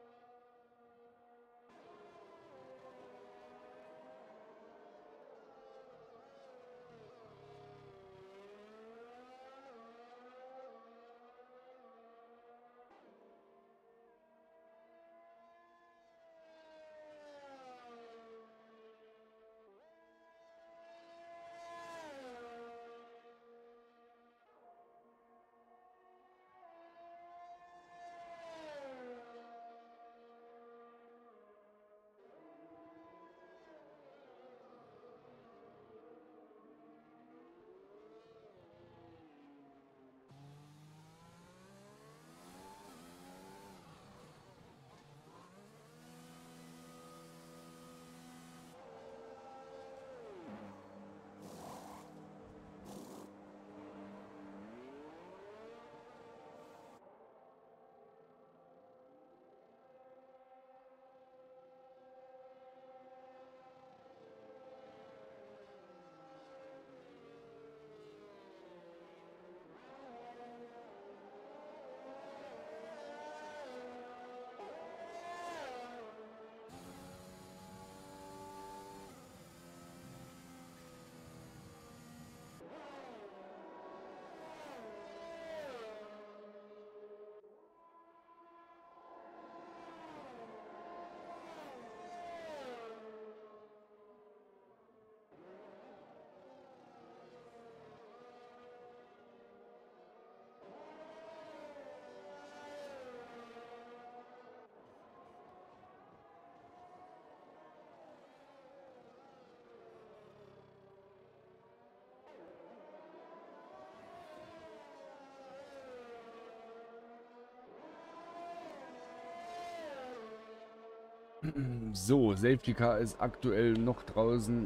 Speaker 2: So, Safety Car ist aktuell noch draußen.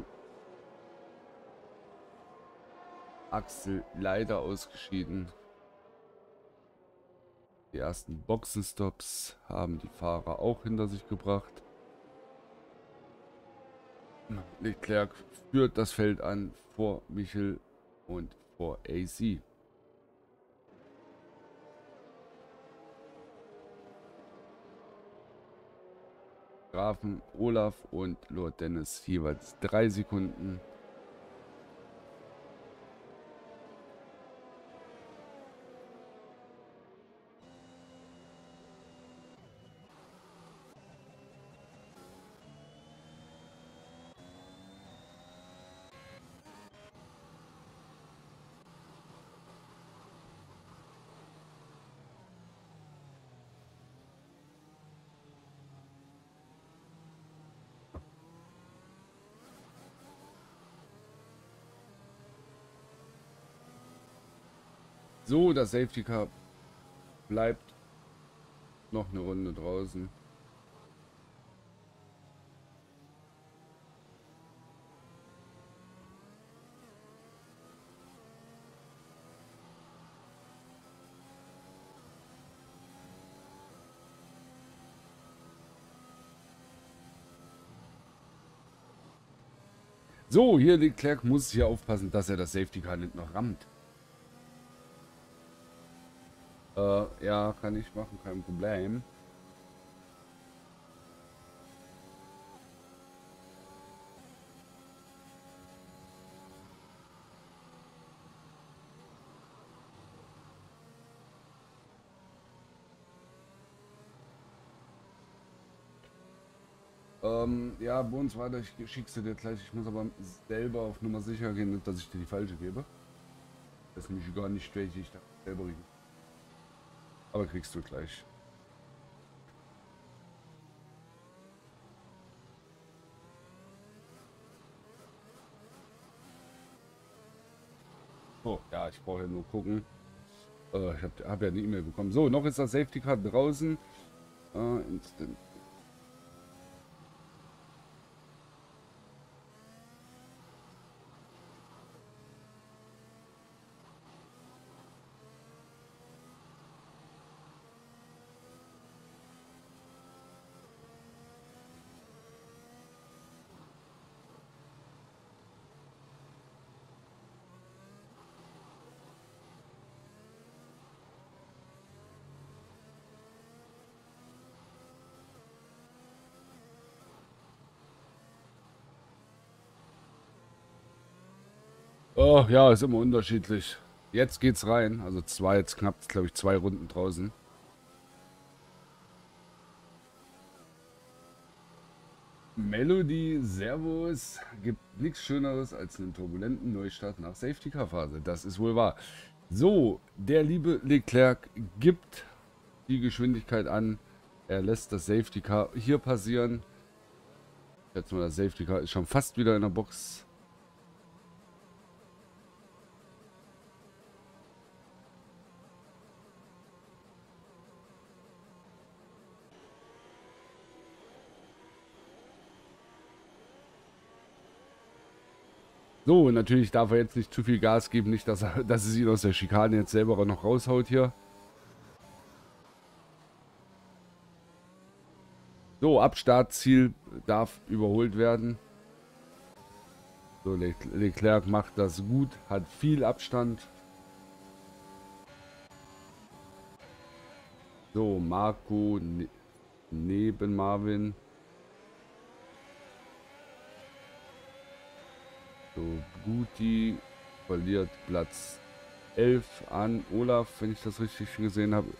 Speaker 2: Axel leider ausgeschieden. Die ersten Boxenstops haben die Fahrer auch hinter sich gebracht. Leclerc führt das Feld an vor Michel und vor A C. Grafen, Olaf und Lord Dennis jeweils drei Sekunden. So, das Safety Car bleibt noch eine Runde draußen. So, hier Leclerc muss hier aufpassen, dass er das Safety Car nicht noch rammt. Äh, ja, kann ich machen, kein Problem. Ähm, ja, bei uns war das, ich schick's dir gleich. Ich muss aber selber auf Nummer sicher gehen, nicht, dass ich dir die falsche gebe. Das ist nämlich gar nicht welche ich da selber rieche. Aber kriegst du gleich. Oh, ja, ich brauche ja nur gucken. Äh, ich habe hab ja eine E-Mail bekommen. So, noch ist das Safety Car draußen. Äh, Instant. Oh, ja, ist immer unterschiedlich. Jetzt geht's rein. Also zwei, jetzt knapp, glaube ich, zwei Runden draußen. Melody, Servus. Gibt nichts Schöneres als einen turbulenten Neustart nach Safety-Car-Phase. Das ist wohl wahr. So, der liebe Leclerc gibt die Geschwindigkeit an. Er lässt das Safety-Car hier passieren. Jetzt mal, das Safety-Car ist schon fast wieder in der Box. So, natürlich darf er jetzt nicht zu viel Gas geben, nicht, dass, er, dass es ihn aus der Schikane jetzt selber noch raushaut hier. So, Abstartziel darf überholt werden. So, Le Leclerc macht das gut, hat viel Abstand. So, Marco ne neben Marvin. So, Guti verliert Platz elf an Olaf, wenn ich das richtig gesehen habe.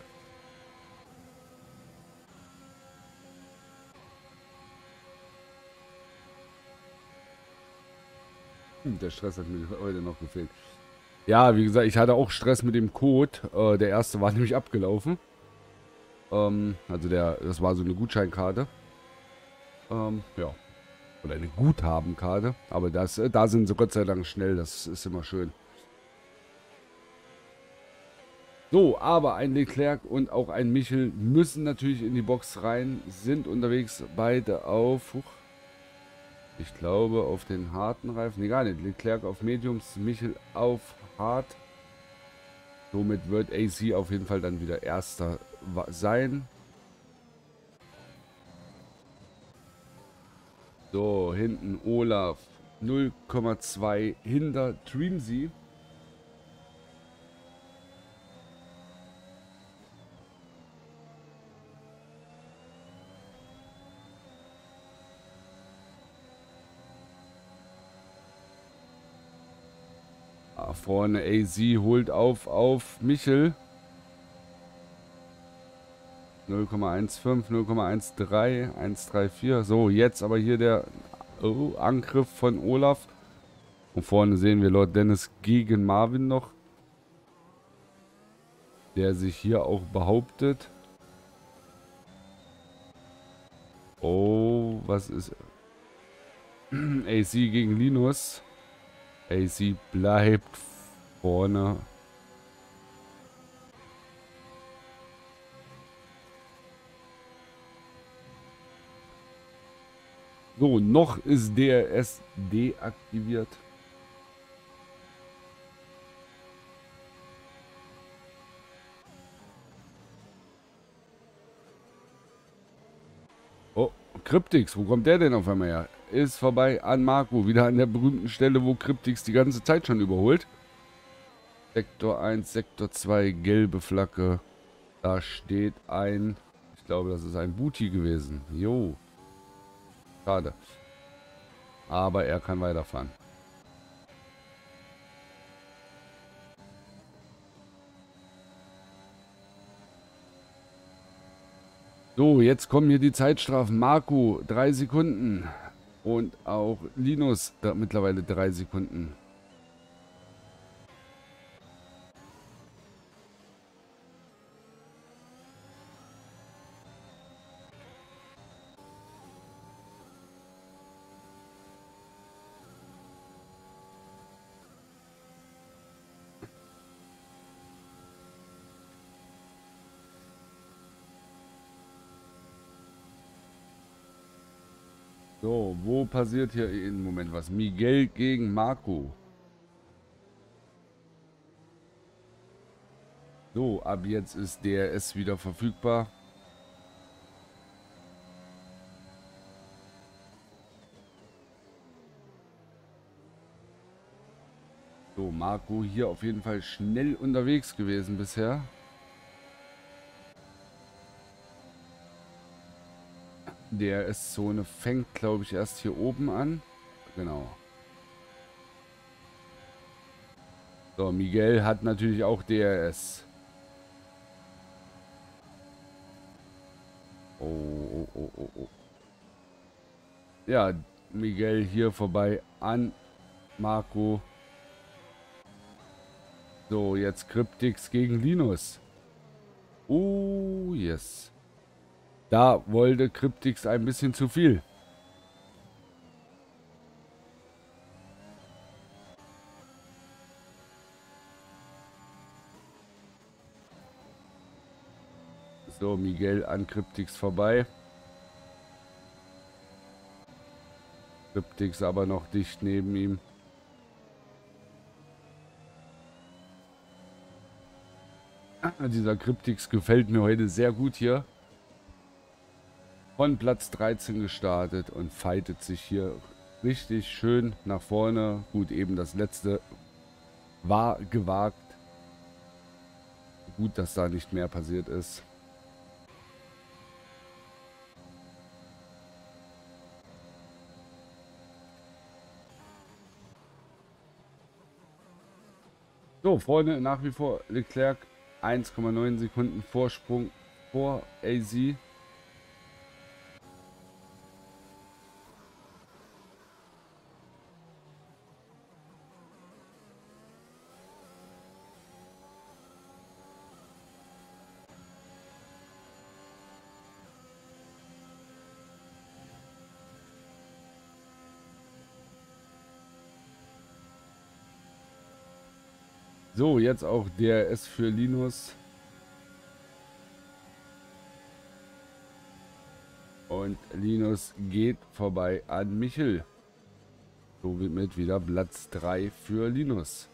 Speaker 2: Hm, der Stress hat mir heute noch gefehlt. Ja, wie gesagt, ich hatte auch Stress mit dem Code. Äh, der erste war nämlich abgelaufen. Ähm, also der, das war so eine Gutscheinkarte. Ähm, ja. Oder eine Guthabenkarte. Aber das, da sind sie Gott sei Dank schnell. Das ist immer schön. So, aber ein Leclerc und auch ein Michel müssen natürlich in die Box rein. Sind unterwegs beide auf... Huch, ich glaube auf den harten Reifen. Nee, gar nicht. Leclerc auf Mediums, Michel auf hart. Somit wird A C auf jeden Fall dann wieder Erster sein. So, hinten Olaf null Komma zwei hinter Dreamsy. Ah, vorne A Z holt auf auf Michel. null Komma fünfzehn, null Komma dreizehn, eins Komma vierunddreißig. So, jetzt aber hier der oh, Angriff von Olaf. Und vorne sehen wir Lord Dennis gegen Marvin noch. Der sich hier auch behauptet. Oh, was ist... A C gegen Linus. A C bleibt vorne. So, noch ist D R S deaktiviert. Oh, Cryptix, wo kommt der denn auf einmal her? Ist vorbei an Marco, wieder an der berühmten Stelle, wo Cryptix die ganze Zeit schon überholt. Sektor eins, Sektor zwei, gelbe Flagge. Da steht ein, ich glaube, das ist ein Booty gewesen. Jo. Schade. Aber er kann weiterfahren. So, jetzt kommen hier die Zeitstrafen. Marco, drei Sekunden. Und auch Linus, da mittlerweile drei Sekunden. So, wo passiert hier im Moment was? Miguel gegen Marco. So, ab jetzt ist D R S wieder verfügbar. So, Marco hier auf jeden Fall schnell unterwegs gewesen bisher. D R S-Zone fängt, glaube ich, erst hier oben an. Genau. So, Miguel hat natürlich auch D R S. Oh, oh, oh, oh, oh. Ja, Miguel hier vorbei an Marco. So, jetzt Cryptix gegen Linus. Oh, yes. Da wollte Cryptix ein bisschen zu viel. So, Miguel an Cryptix vorbei. Cryptix aber noch dicht neben ihm. Dieser Cryptix gefällt mir heute sehr gut hier. Von Platz dreizehn gestartet und fightet sich hier richtig schön nach vorne. Gut, eben das letzte war gewagt. Gut, dass da nicht mehr passiert ist. So, Freunde, nach wie vor Leclerc eins Komma neun Sekunden Vorsprung vor A Z. So, jetzt auch D R S für Linus. Und Linus geht vorbei an Michel. Somit wieder Platz drei für Linus.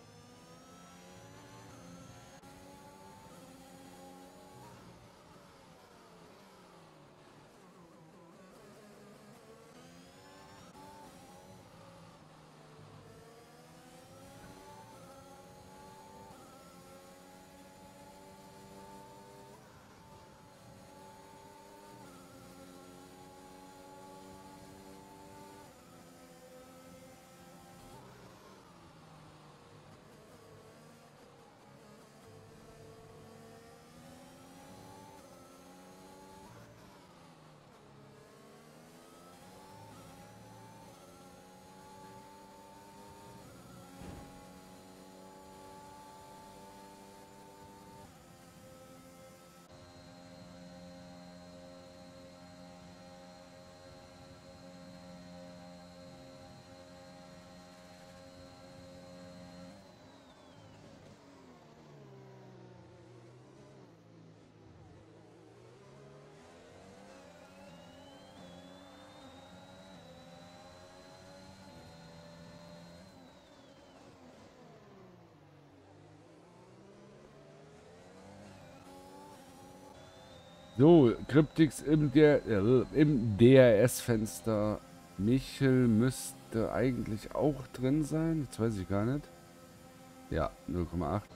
Speaker 2: So, Cryptix im, der, äh, im D R S-Fenster. Michel müsste eigentlich auch drin sein. Jetzt weiß ich gar nicht. Ja, null Komma acht.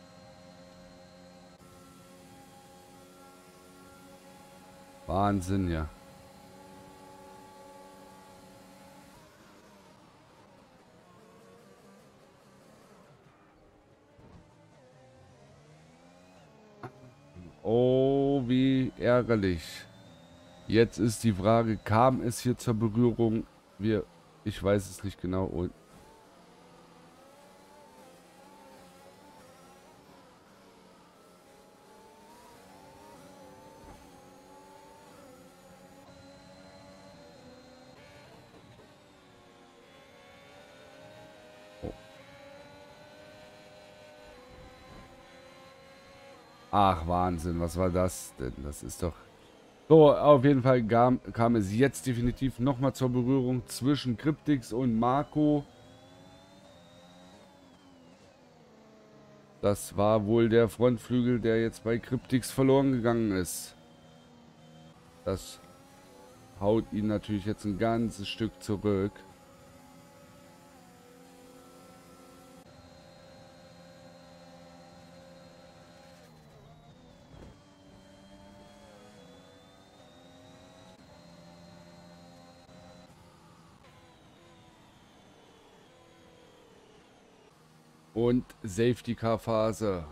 Speaker 2: Wahnsinn, ja. Oh, wie ärgerlich. Jetzt ist die Frage, kam es hier zur Berührung? Wir, ich weiß es nicht genau. Und ach, Wahnsinn, was war das denn? Das ist doch... So, auf jeden Fall kam, kam es jetzt definitiv nochmal zur Berührung zwischen Cryptix und Marco. Das war wohl der Frontflügel, der jetzt bei Cryptix verloren gegangen ist. Das haut ihn natürlich jetzt ein ganzes Stück zurück. Und Safety Car Phase.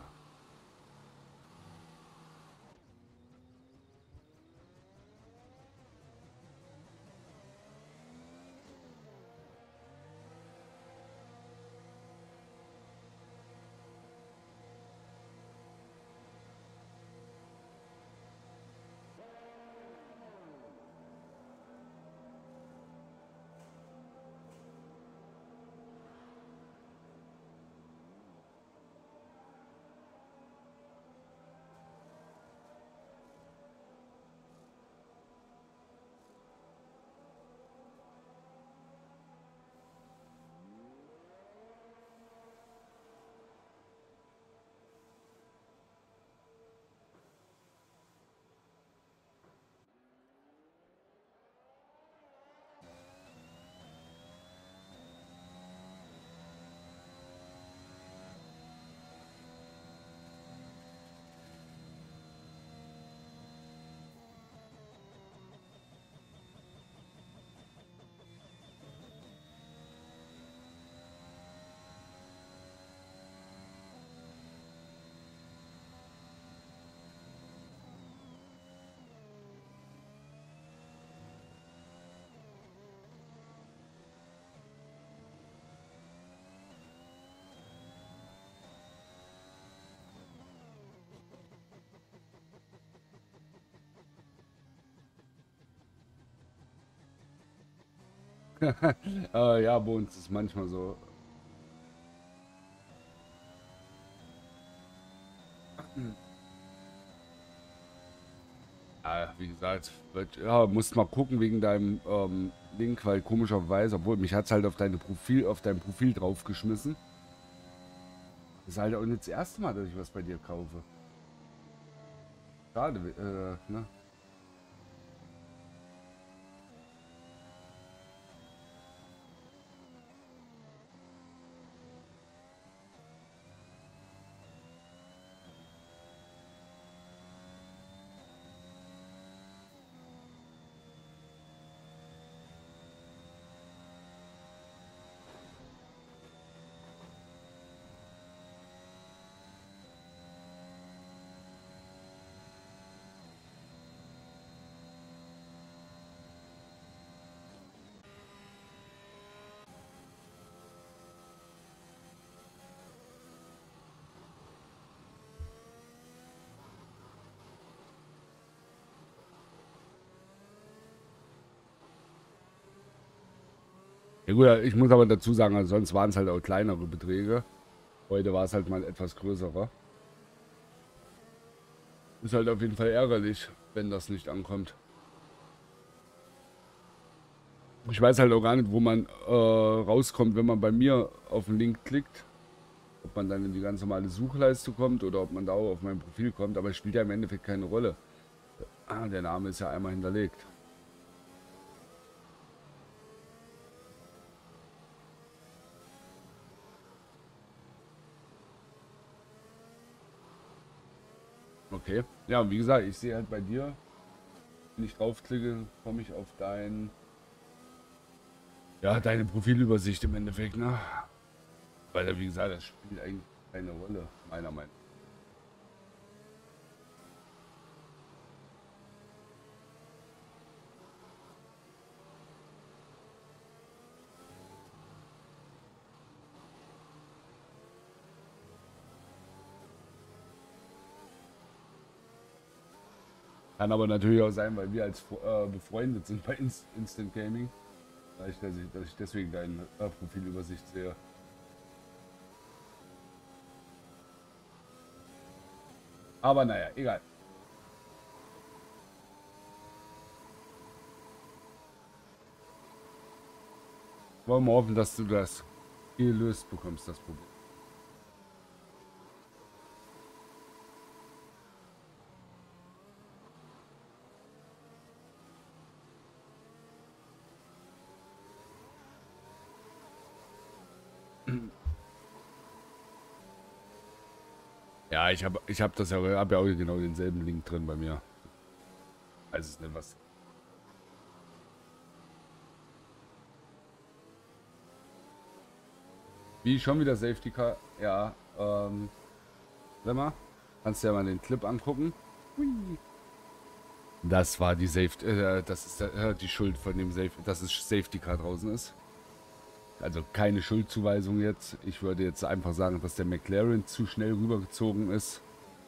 Speaker 2: äh, ja, bei uns ist manchmal so. Ja, wie gesagt, wird, ja, musst mal gucken wegen deinem ähm, Link, weil komischerweise, obwohl mich hat es halt auf deine Profil, auf dein Profil draufgeschmissen. Das ist halt auch nicht das erste Mal, dass ich was bei dir kaufe. Schade, äh, ne? Ja gut, ich muss aber dazu sagen, also sonst waren es halt auch kleinere Beträge. Heute war es halt mal etwas größerer. Ist halt auf jeden Fall ärgerlich, wenn das nicht ankommt. Ich weiß halt auch gar nicht, wo man äh, rauskommt, wenn man bei mir auf den Link klickt. Ob man dann in die ganz normale Suchleiste kommt oder ob man da auch auf mein Profil kommt. Aber es spielt ja im Endeffekt keine Rolle. Ah, der Name ist ja einmal hinterlegt. Okay. Ja, und wie gesagt, ich sehe halt bei dir, wenn ich draufklicke, komme ich auf dein, ja, deine Profilübersicht im Endeffekt, ne? Weil, wie gesagt, das spielt eigentlich keine Rolle, meiner Meinung nach. Kann aber natürlich auch sein, weil wir als äh, befreundet sind bei Inst Instant Gaming, dass ich, dass ich, dass ich deswegen deine äh, Profilübersicht sehe. Aber naja, egal. wollen wir hoffen, dass du das gelöst bekommst, das Problem. Ja, ich habe ich hab das ja, hab ja auch genau denselben Link drin bei mir. Weiß es nicht was. Wie schon wieder Safety Car? Ja, ähm. Sag mal, kannst du ja mal den Clip angucken. Hui. Das war die Safety, äh, das ist äh, die Schuld von dem Safety, dass es Safety Car draußen ist. Also keine Schuldzuweisung jetzt. Ich würde jetzt einfach sagen, dass der McLaren zu schnell rübergezogen ist.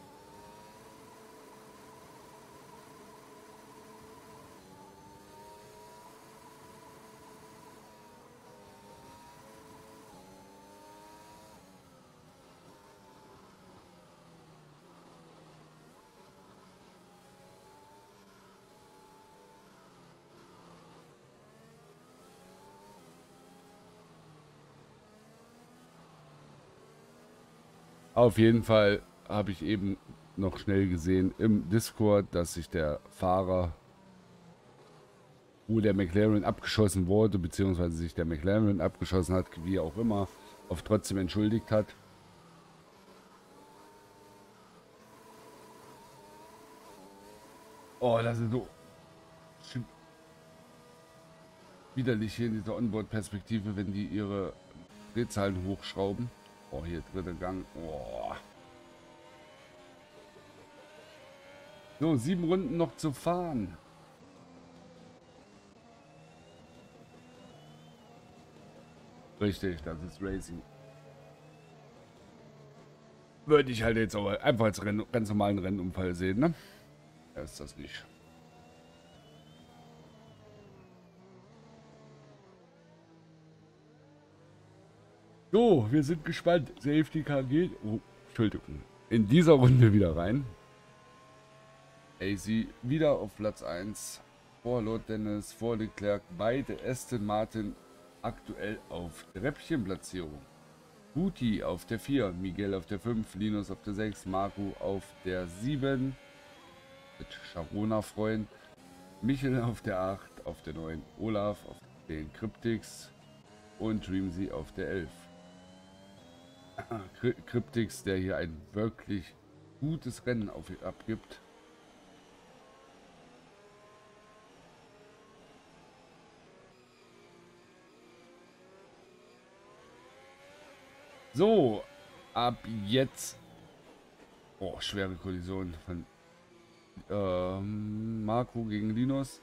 Speaker 2: Auf jeden Fall habe ich eben noch schnell gesehen im Discord, dass sich der Fahrer, wo der McLaren abgeschossen wurde, beziehungsweise sich der McLaren abgeschossen hat, wie auch immer, auf trotzdem entschuldigt hat. Oh, das ist so widerlich hier in dieser Onboard-Perspektive, wenn die ihre Drehzahlen hochschrauben. Oh, hier dritter Gang. Oh. So, sieben Runden noch zu fahren. Richtig, das ist Racing. Würde ich halt jetzt aber einfach als Renn, ganz normalen Rennunfall sehen, ne? Ja, ist das nicht. So, wir sind gespannt. Safety Car geht. Oh, Entschuldigung. In dieser Runde wieder rein. A C wieder auf Platz eins. Vor Lord Dennis, vor Leclerc. Beide Aston Martin aktuell auf Treppchenplatzierung. Buti auf der vier, Miguel auf der fünf, Linus auf der sechs, Marco auf der sieben. Mit Sharona freuen. Michel auf der acht, auf der neun, Olaf auf den Cryptix und Dreamsy auf der elf. Cryptix, der hier ein wirklich gutes Rennen auf abgibt. So, ab jetzt. Oh, schwere Kollision von ähm, Marco gegen Linus.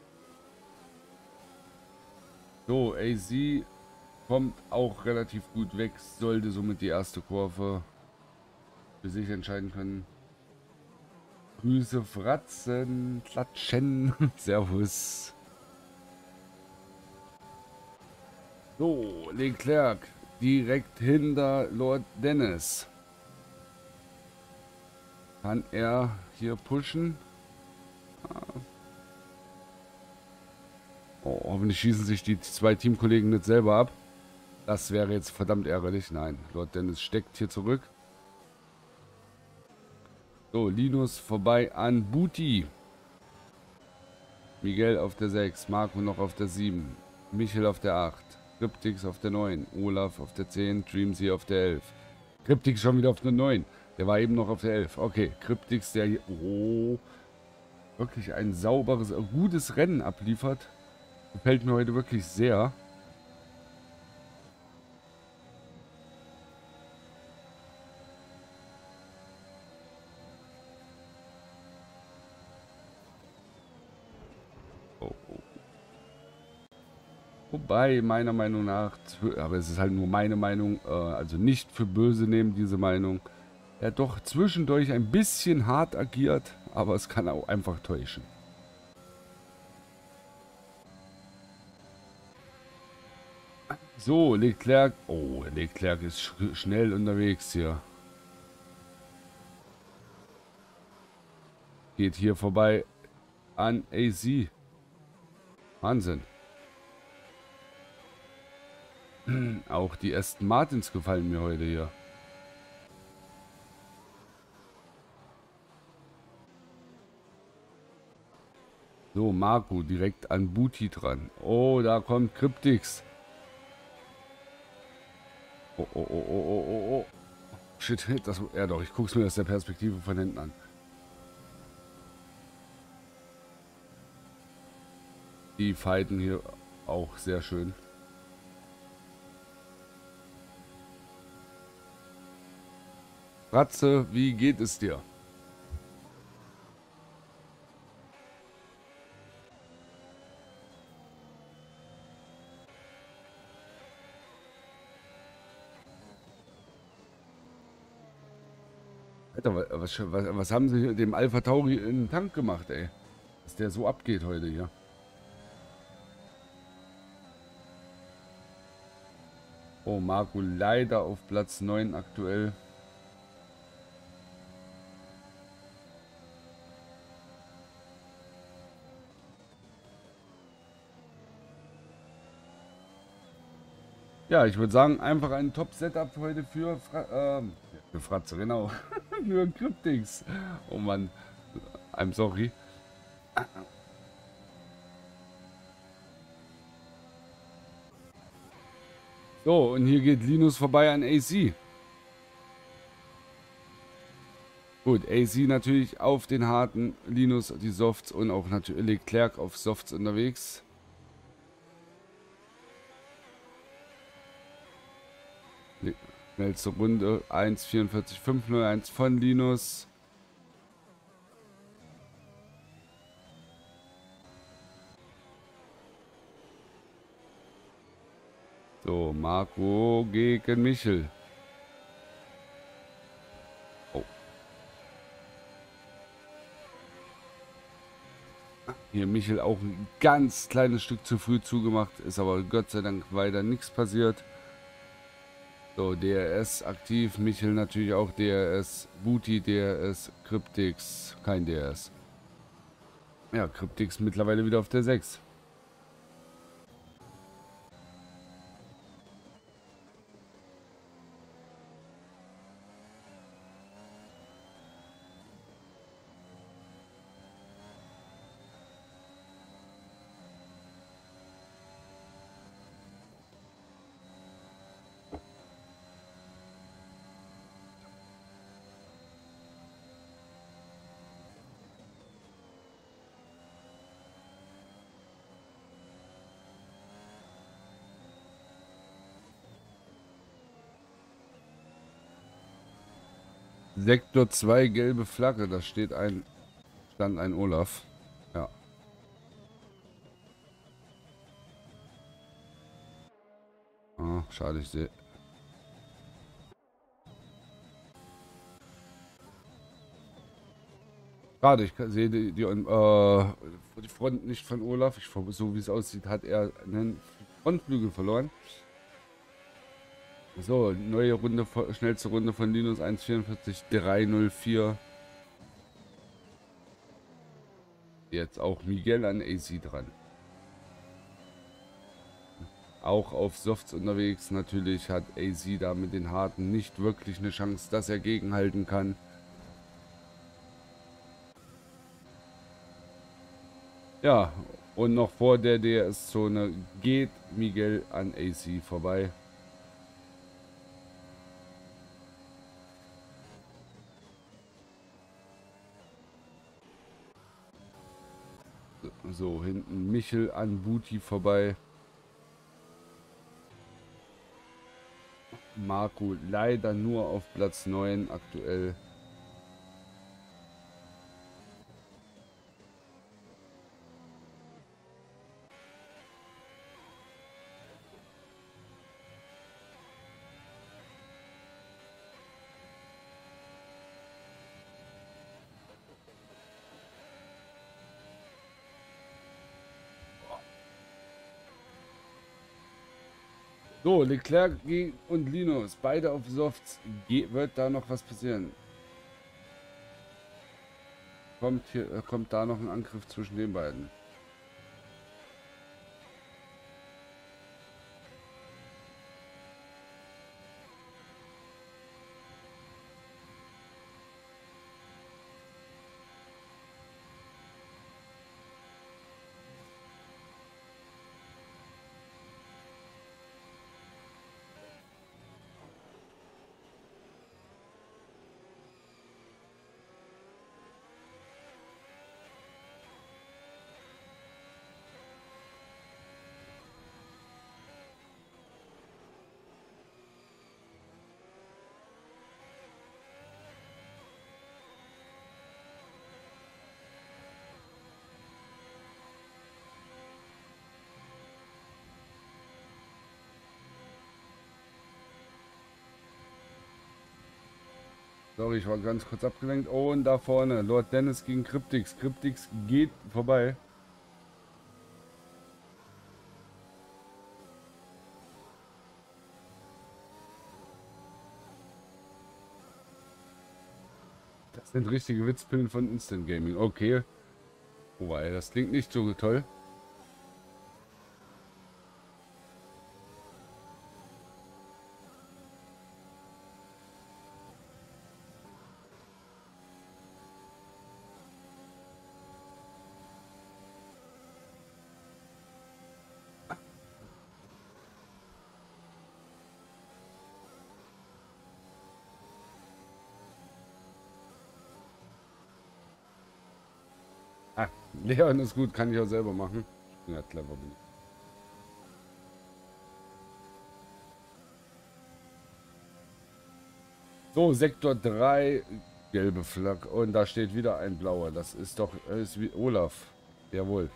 Speaker 2: So, A C kommt auch relativ gut weg, sollte somit die erste Kurve für sich entscheiden können. Grüße, Fratzen, Klatschen, Servus. So, Leclerc direkt hinter Lord Dennis. Kann er hier pushen? Oh, hoffentlich schießen sich die zwei Teamkollegen nicht selber ab. Das wäre jetzt verdammt ärgerlich. Nein, Lord Dennis steckt hier zurück. So, Linus vorbei an Buti. Miguel auf der sechs, Marco noch auf der sieben, Michel auf der acht, Cryptix auf der neun, Olaf auf der zehn, Dreamsy auf der elf. Cryptix schon wieder auf der neun. Der war eben noch auf der elf. Okay, Cryptix, der hier oh, wirklich ein sauberes, gutes Rennen abliefert. Gefällt mir heute wirklich sehr. Oh, oh. Wobei, meiner Meinung nach, aber es ist halt nur meine Meinung, äh, also nicht für böse nehmen, diese Meinung. Er hat doch zwischendurch ein bisschen hart agiert, aber es kann auch einfach täuschen. So, Leclerc. Oh, Leclerc ist sch schnell unterwegs hier. Geht hier vorbei an A C. Wahnsinn. Auch die Aston Martins gefallen mir heute hier. So, Marco direkt an Booty dran. Oh, da kommt Cryptix. Oh, oh, oh, oh, oh, oh, oh. Shit, das, ja doch, ich guck's mir aus der Perspektive von hinten an. Die fighten hier auch sehr schön. Ratze, wie geht es dir? Alter, was, was, was haben sie dem Alpha Tauri in den Tank gemacht, ey? Dass der so abgeht heute hier. Oh, Marco leider auf Platz neun aktuell. Ja, ich würde sagen, einfach ein Top-Setup heute für, Fra ähm, für Fratze, genau. Für Cryptix. Oh Mann, I'm sorry. So, und hier geht Linus vorbei an A C. Gut, A C natürlich auf den harten, Linus die Softs und auch natürlich Leclerc auf Softs unterwegs. Schnellste Runde eins vierundvierzig fünf null eins von Linus. So, Marco gegen Michel. Oh. Hier Michel auch ein ganz kleines Stück zu früh zugemacht, ist aber Gott sei Dank weiter nichts passiert. So, D R S aktiv, Michel natürlich auch D R S, Booty D R S, Cryptix, kein D R S. Ja, Cryptix mittlerweile wieder auf der sechs. Sektor zwei, gelbe Flagge, da steht ein, stand ein Olaf. Ja. Ah, schade, ich sehe. Schade, ich sehe die, die, äh, die Front nicht von Olaf. Ich, so wie es aussieht, hat er einen Frontflügel verloren. So, neue Runde, schnellste Runde von Linus eins vierundvierzig drei null vier. Jetzt auch Miguel an A C dran. Auch auf Softs unterwegs. Natürlich hat A C da mit den Harten nicht wirklich eine Chance, dass er gegenhalten kann. Ja, und noch vor der D R S-Zone geht Miguel an A C vorbei. So, hinten Michel an Booty vorbei. Marco leider nur auf Platz neun aktuell. So, Leclerc und Linus, beide auf Softs. Ge wird da noch was passieren? Kommt, hier, äh, kommt da noch ein Angriff zwischen den beiden? Sorry, ich war ganz kurz abgelenkt. Oh, und da vorne, Lord Dennis gegen Cryptix. Cryptix geht vorbei. Das sind richtige Witzpillen von Instant Gaming. Okay. Oh, ey, das klingt nicht so toll. Ah, Leon ist gut, kann ich auch selber machen. Ja, clever bin ich. So, Sektor drei, gelbe Flagge. Und da steht wieder ein blauer. Das ist doch ist wie Olaf. Jawohl.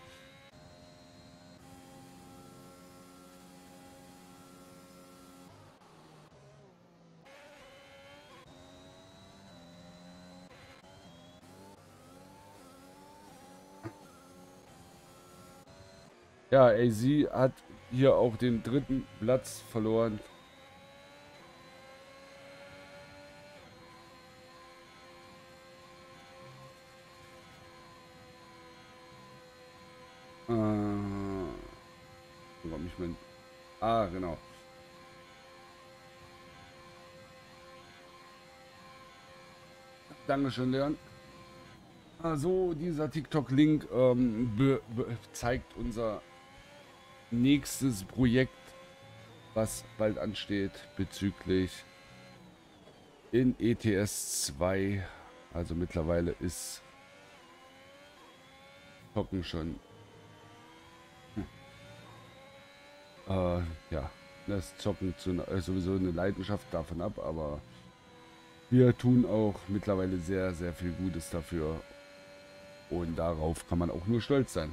Speaker 2: Ja, A Z hat hier auch den dritten Platz verloren. Äh, warum ich mein... Ah, genau. Dankeschön, Leon. Also, dieser TikTok-Link ähm, be be zeigt unser nächstes Projekt, was bald ansteht bezüglich in E T S zwei. Also mittlerweile ist Zocken schon hm. äh, ja, das Zocken zu, äh, sowieso eine Leidenschaft davon ab, aber wir tun auch mittlerweile sehr, sehr viel Gutes dafür und darauf kann man auch nur stolz sein.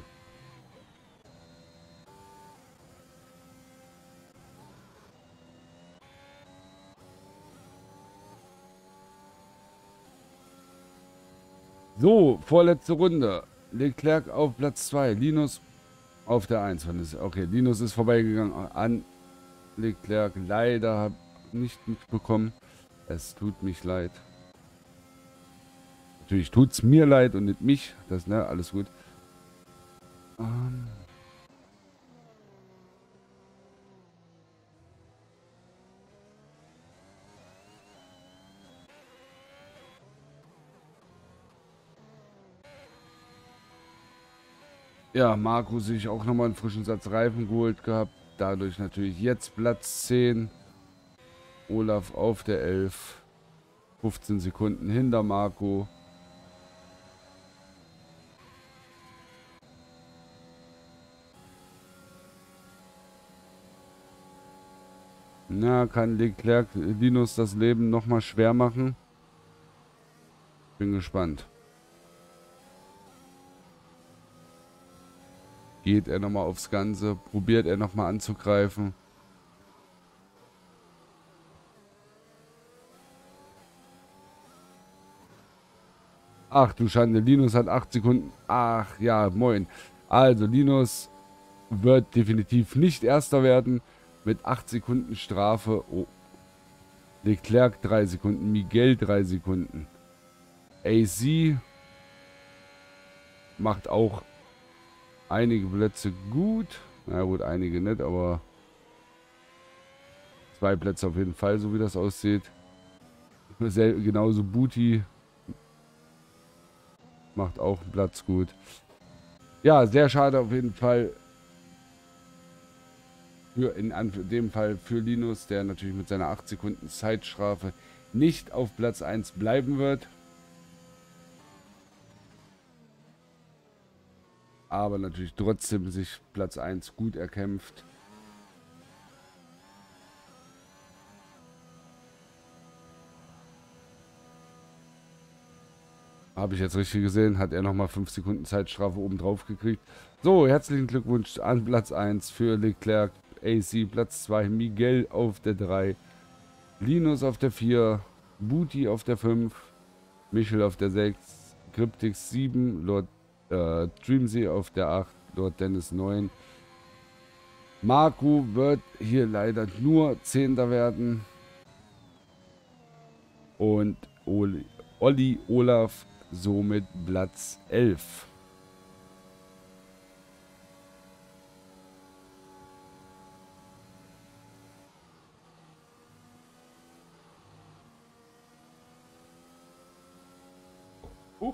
Speaker 2: So, vorletzte Runde. Leclerc auf Platz zwei, Linus auf der eins. Okay, Linus ist vorbeigegangen an Leclerc. Leider habe ich nicht mitbekommen. Es tut mich leid. Natürlich tut es mir leid und nicht mich. Das, ne, alles gut. Ähm Ja, Marco sich auch nochmal einen frischen Satz Reifen geholt gehabt. Dadurch natürlich jetzt Platz zehn. Olaf auf der elf. fünfzehn Sekunden hinter Marco. Na, kann Leclerc Linus das Leben nochmal schwer machen? Bin gespannt. Geht er nochmal aufs Ganze? Probiert er nochmal anzugreifen? Ach du Schande, Linus hat acht Sekunden. Ach ja, moin. Also Linus wird definitiv nicht Erster werden. Mit acht Sekunden Strafe. Oh. Leclerc drei Sekunden. Miguel drei Sekunden. A Z macht auch einige Plätze gut. Na gut, einige nicht, aber zwei Plätze auf jeden Fall, so wie das aussieht. Sehr, genauso Booty macht auch einen Platz gut. Ja, sehr schade auf jeden Fall. Für, in dem Fall für Linus, der natürlich mit seiner acht Sekunden Zeitstrafe nicht auf Platz eins bleiben wird. Aber natürlich trotzdem sich Platz eins gut erkämpft. Habe ich jetzt richtig gesehen, hat er nochmal fünf Sekunden Zeitstrafe oben drauf gekriegt. So, herzlichen Glückwunsch an Platz eins für Leclerc. A C Platz zwei, Miguel auf der drei, Linus auf der vier, Booty auf der fünf, Michel auf der sechs, Cryptix sieben, Lord äh, Dreamsea auf der acht, Lord Dennis neun. Marco wird hier leider nur Zehnter werden. Und Oli, Olli Olaf somit Platz elf. Uh.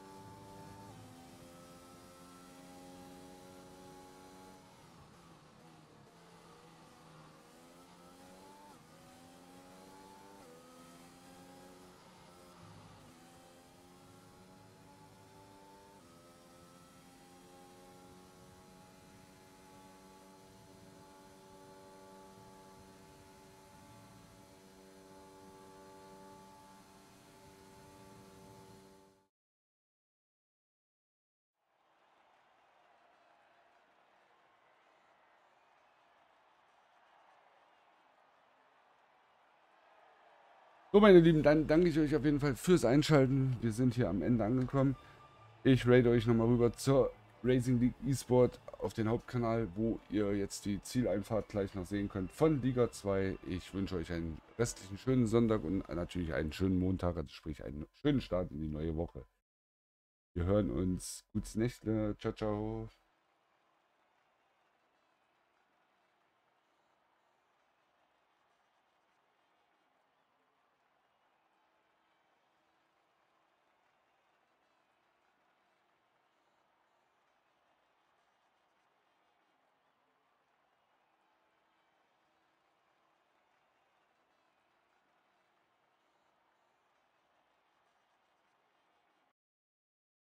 Speaker 2: So, meine Lieben, dann danke ich euch auf jeden Fall fürs Einschalten. Wir sind hier am Ende angekommen. Ich rate euch nochmal rüber zur Racing League eSport auf den Hauptkanal, wo ihr jetzt die Zieleinfahrt gleich noch sehen könnt von Liga zwei. Ich wünsche euch einen restlichen schönen Sonntag und natürlich einen schönen Montag, also sprich einen schönen Start in die neue Woche. Wir hören uns. Gutes Nächte. Ciao, ciao.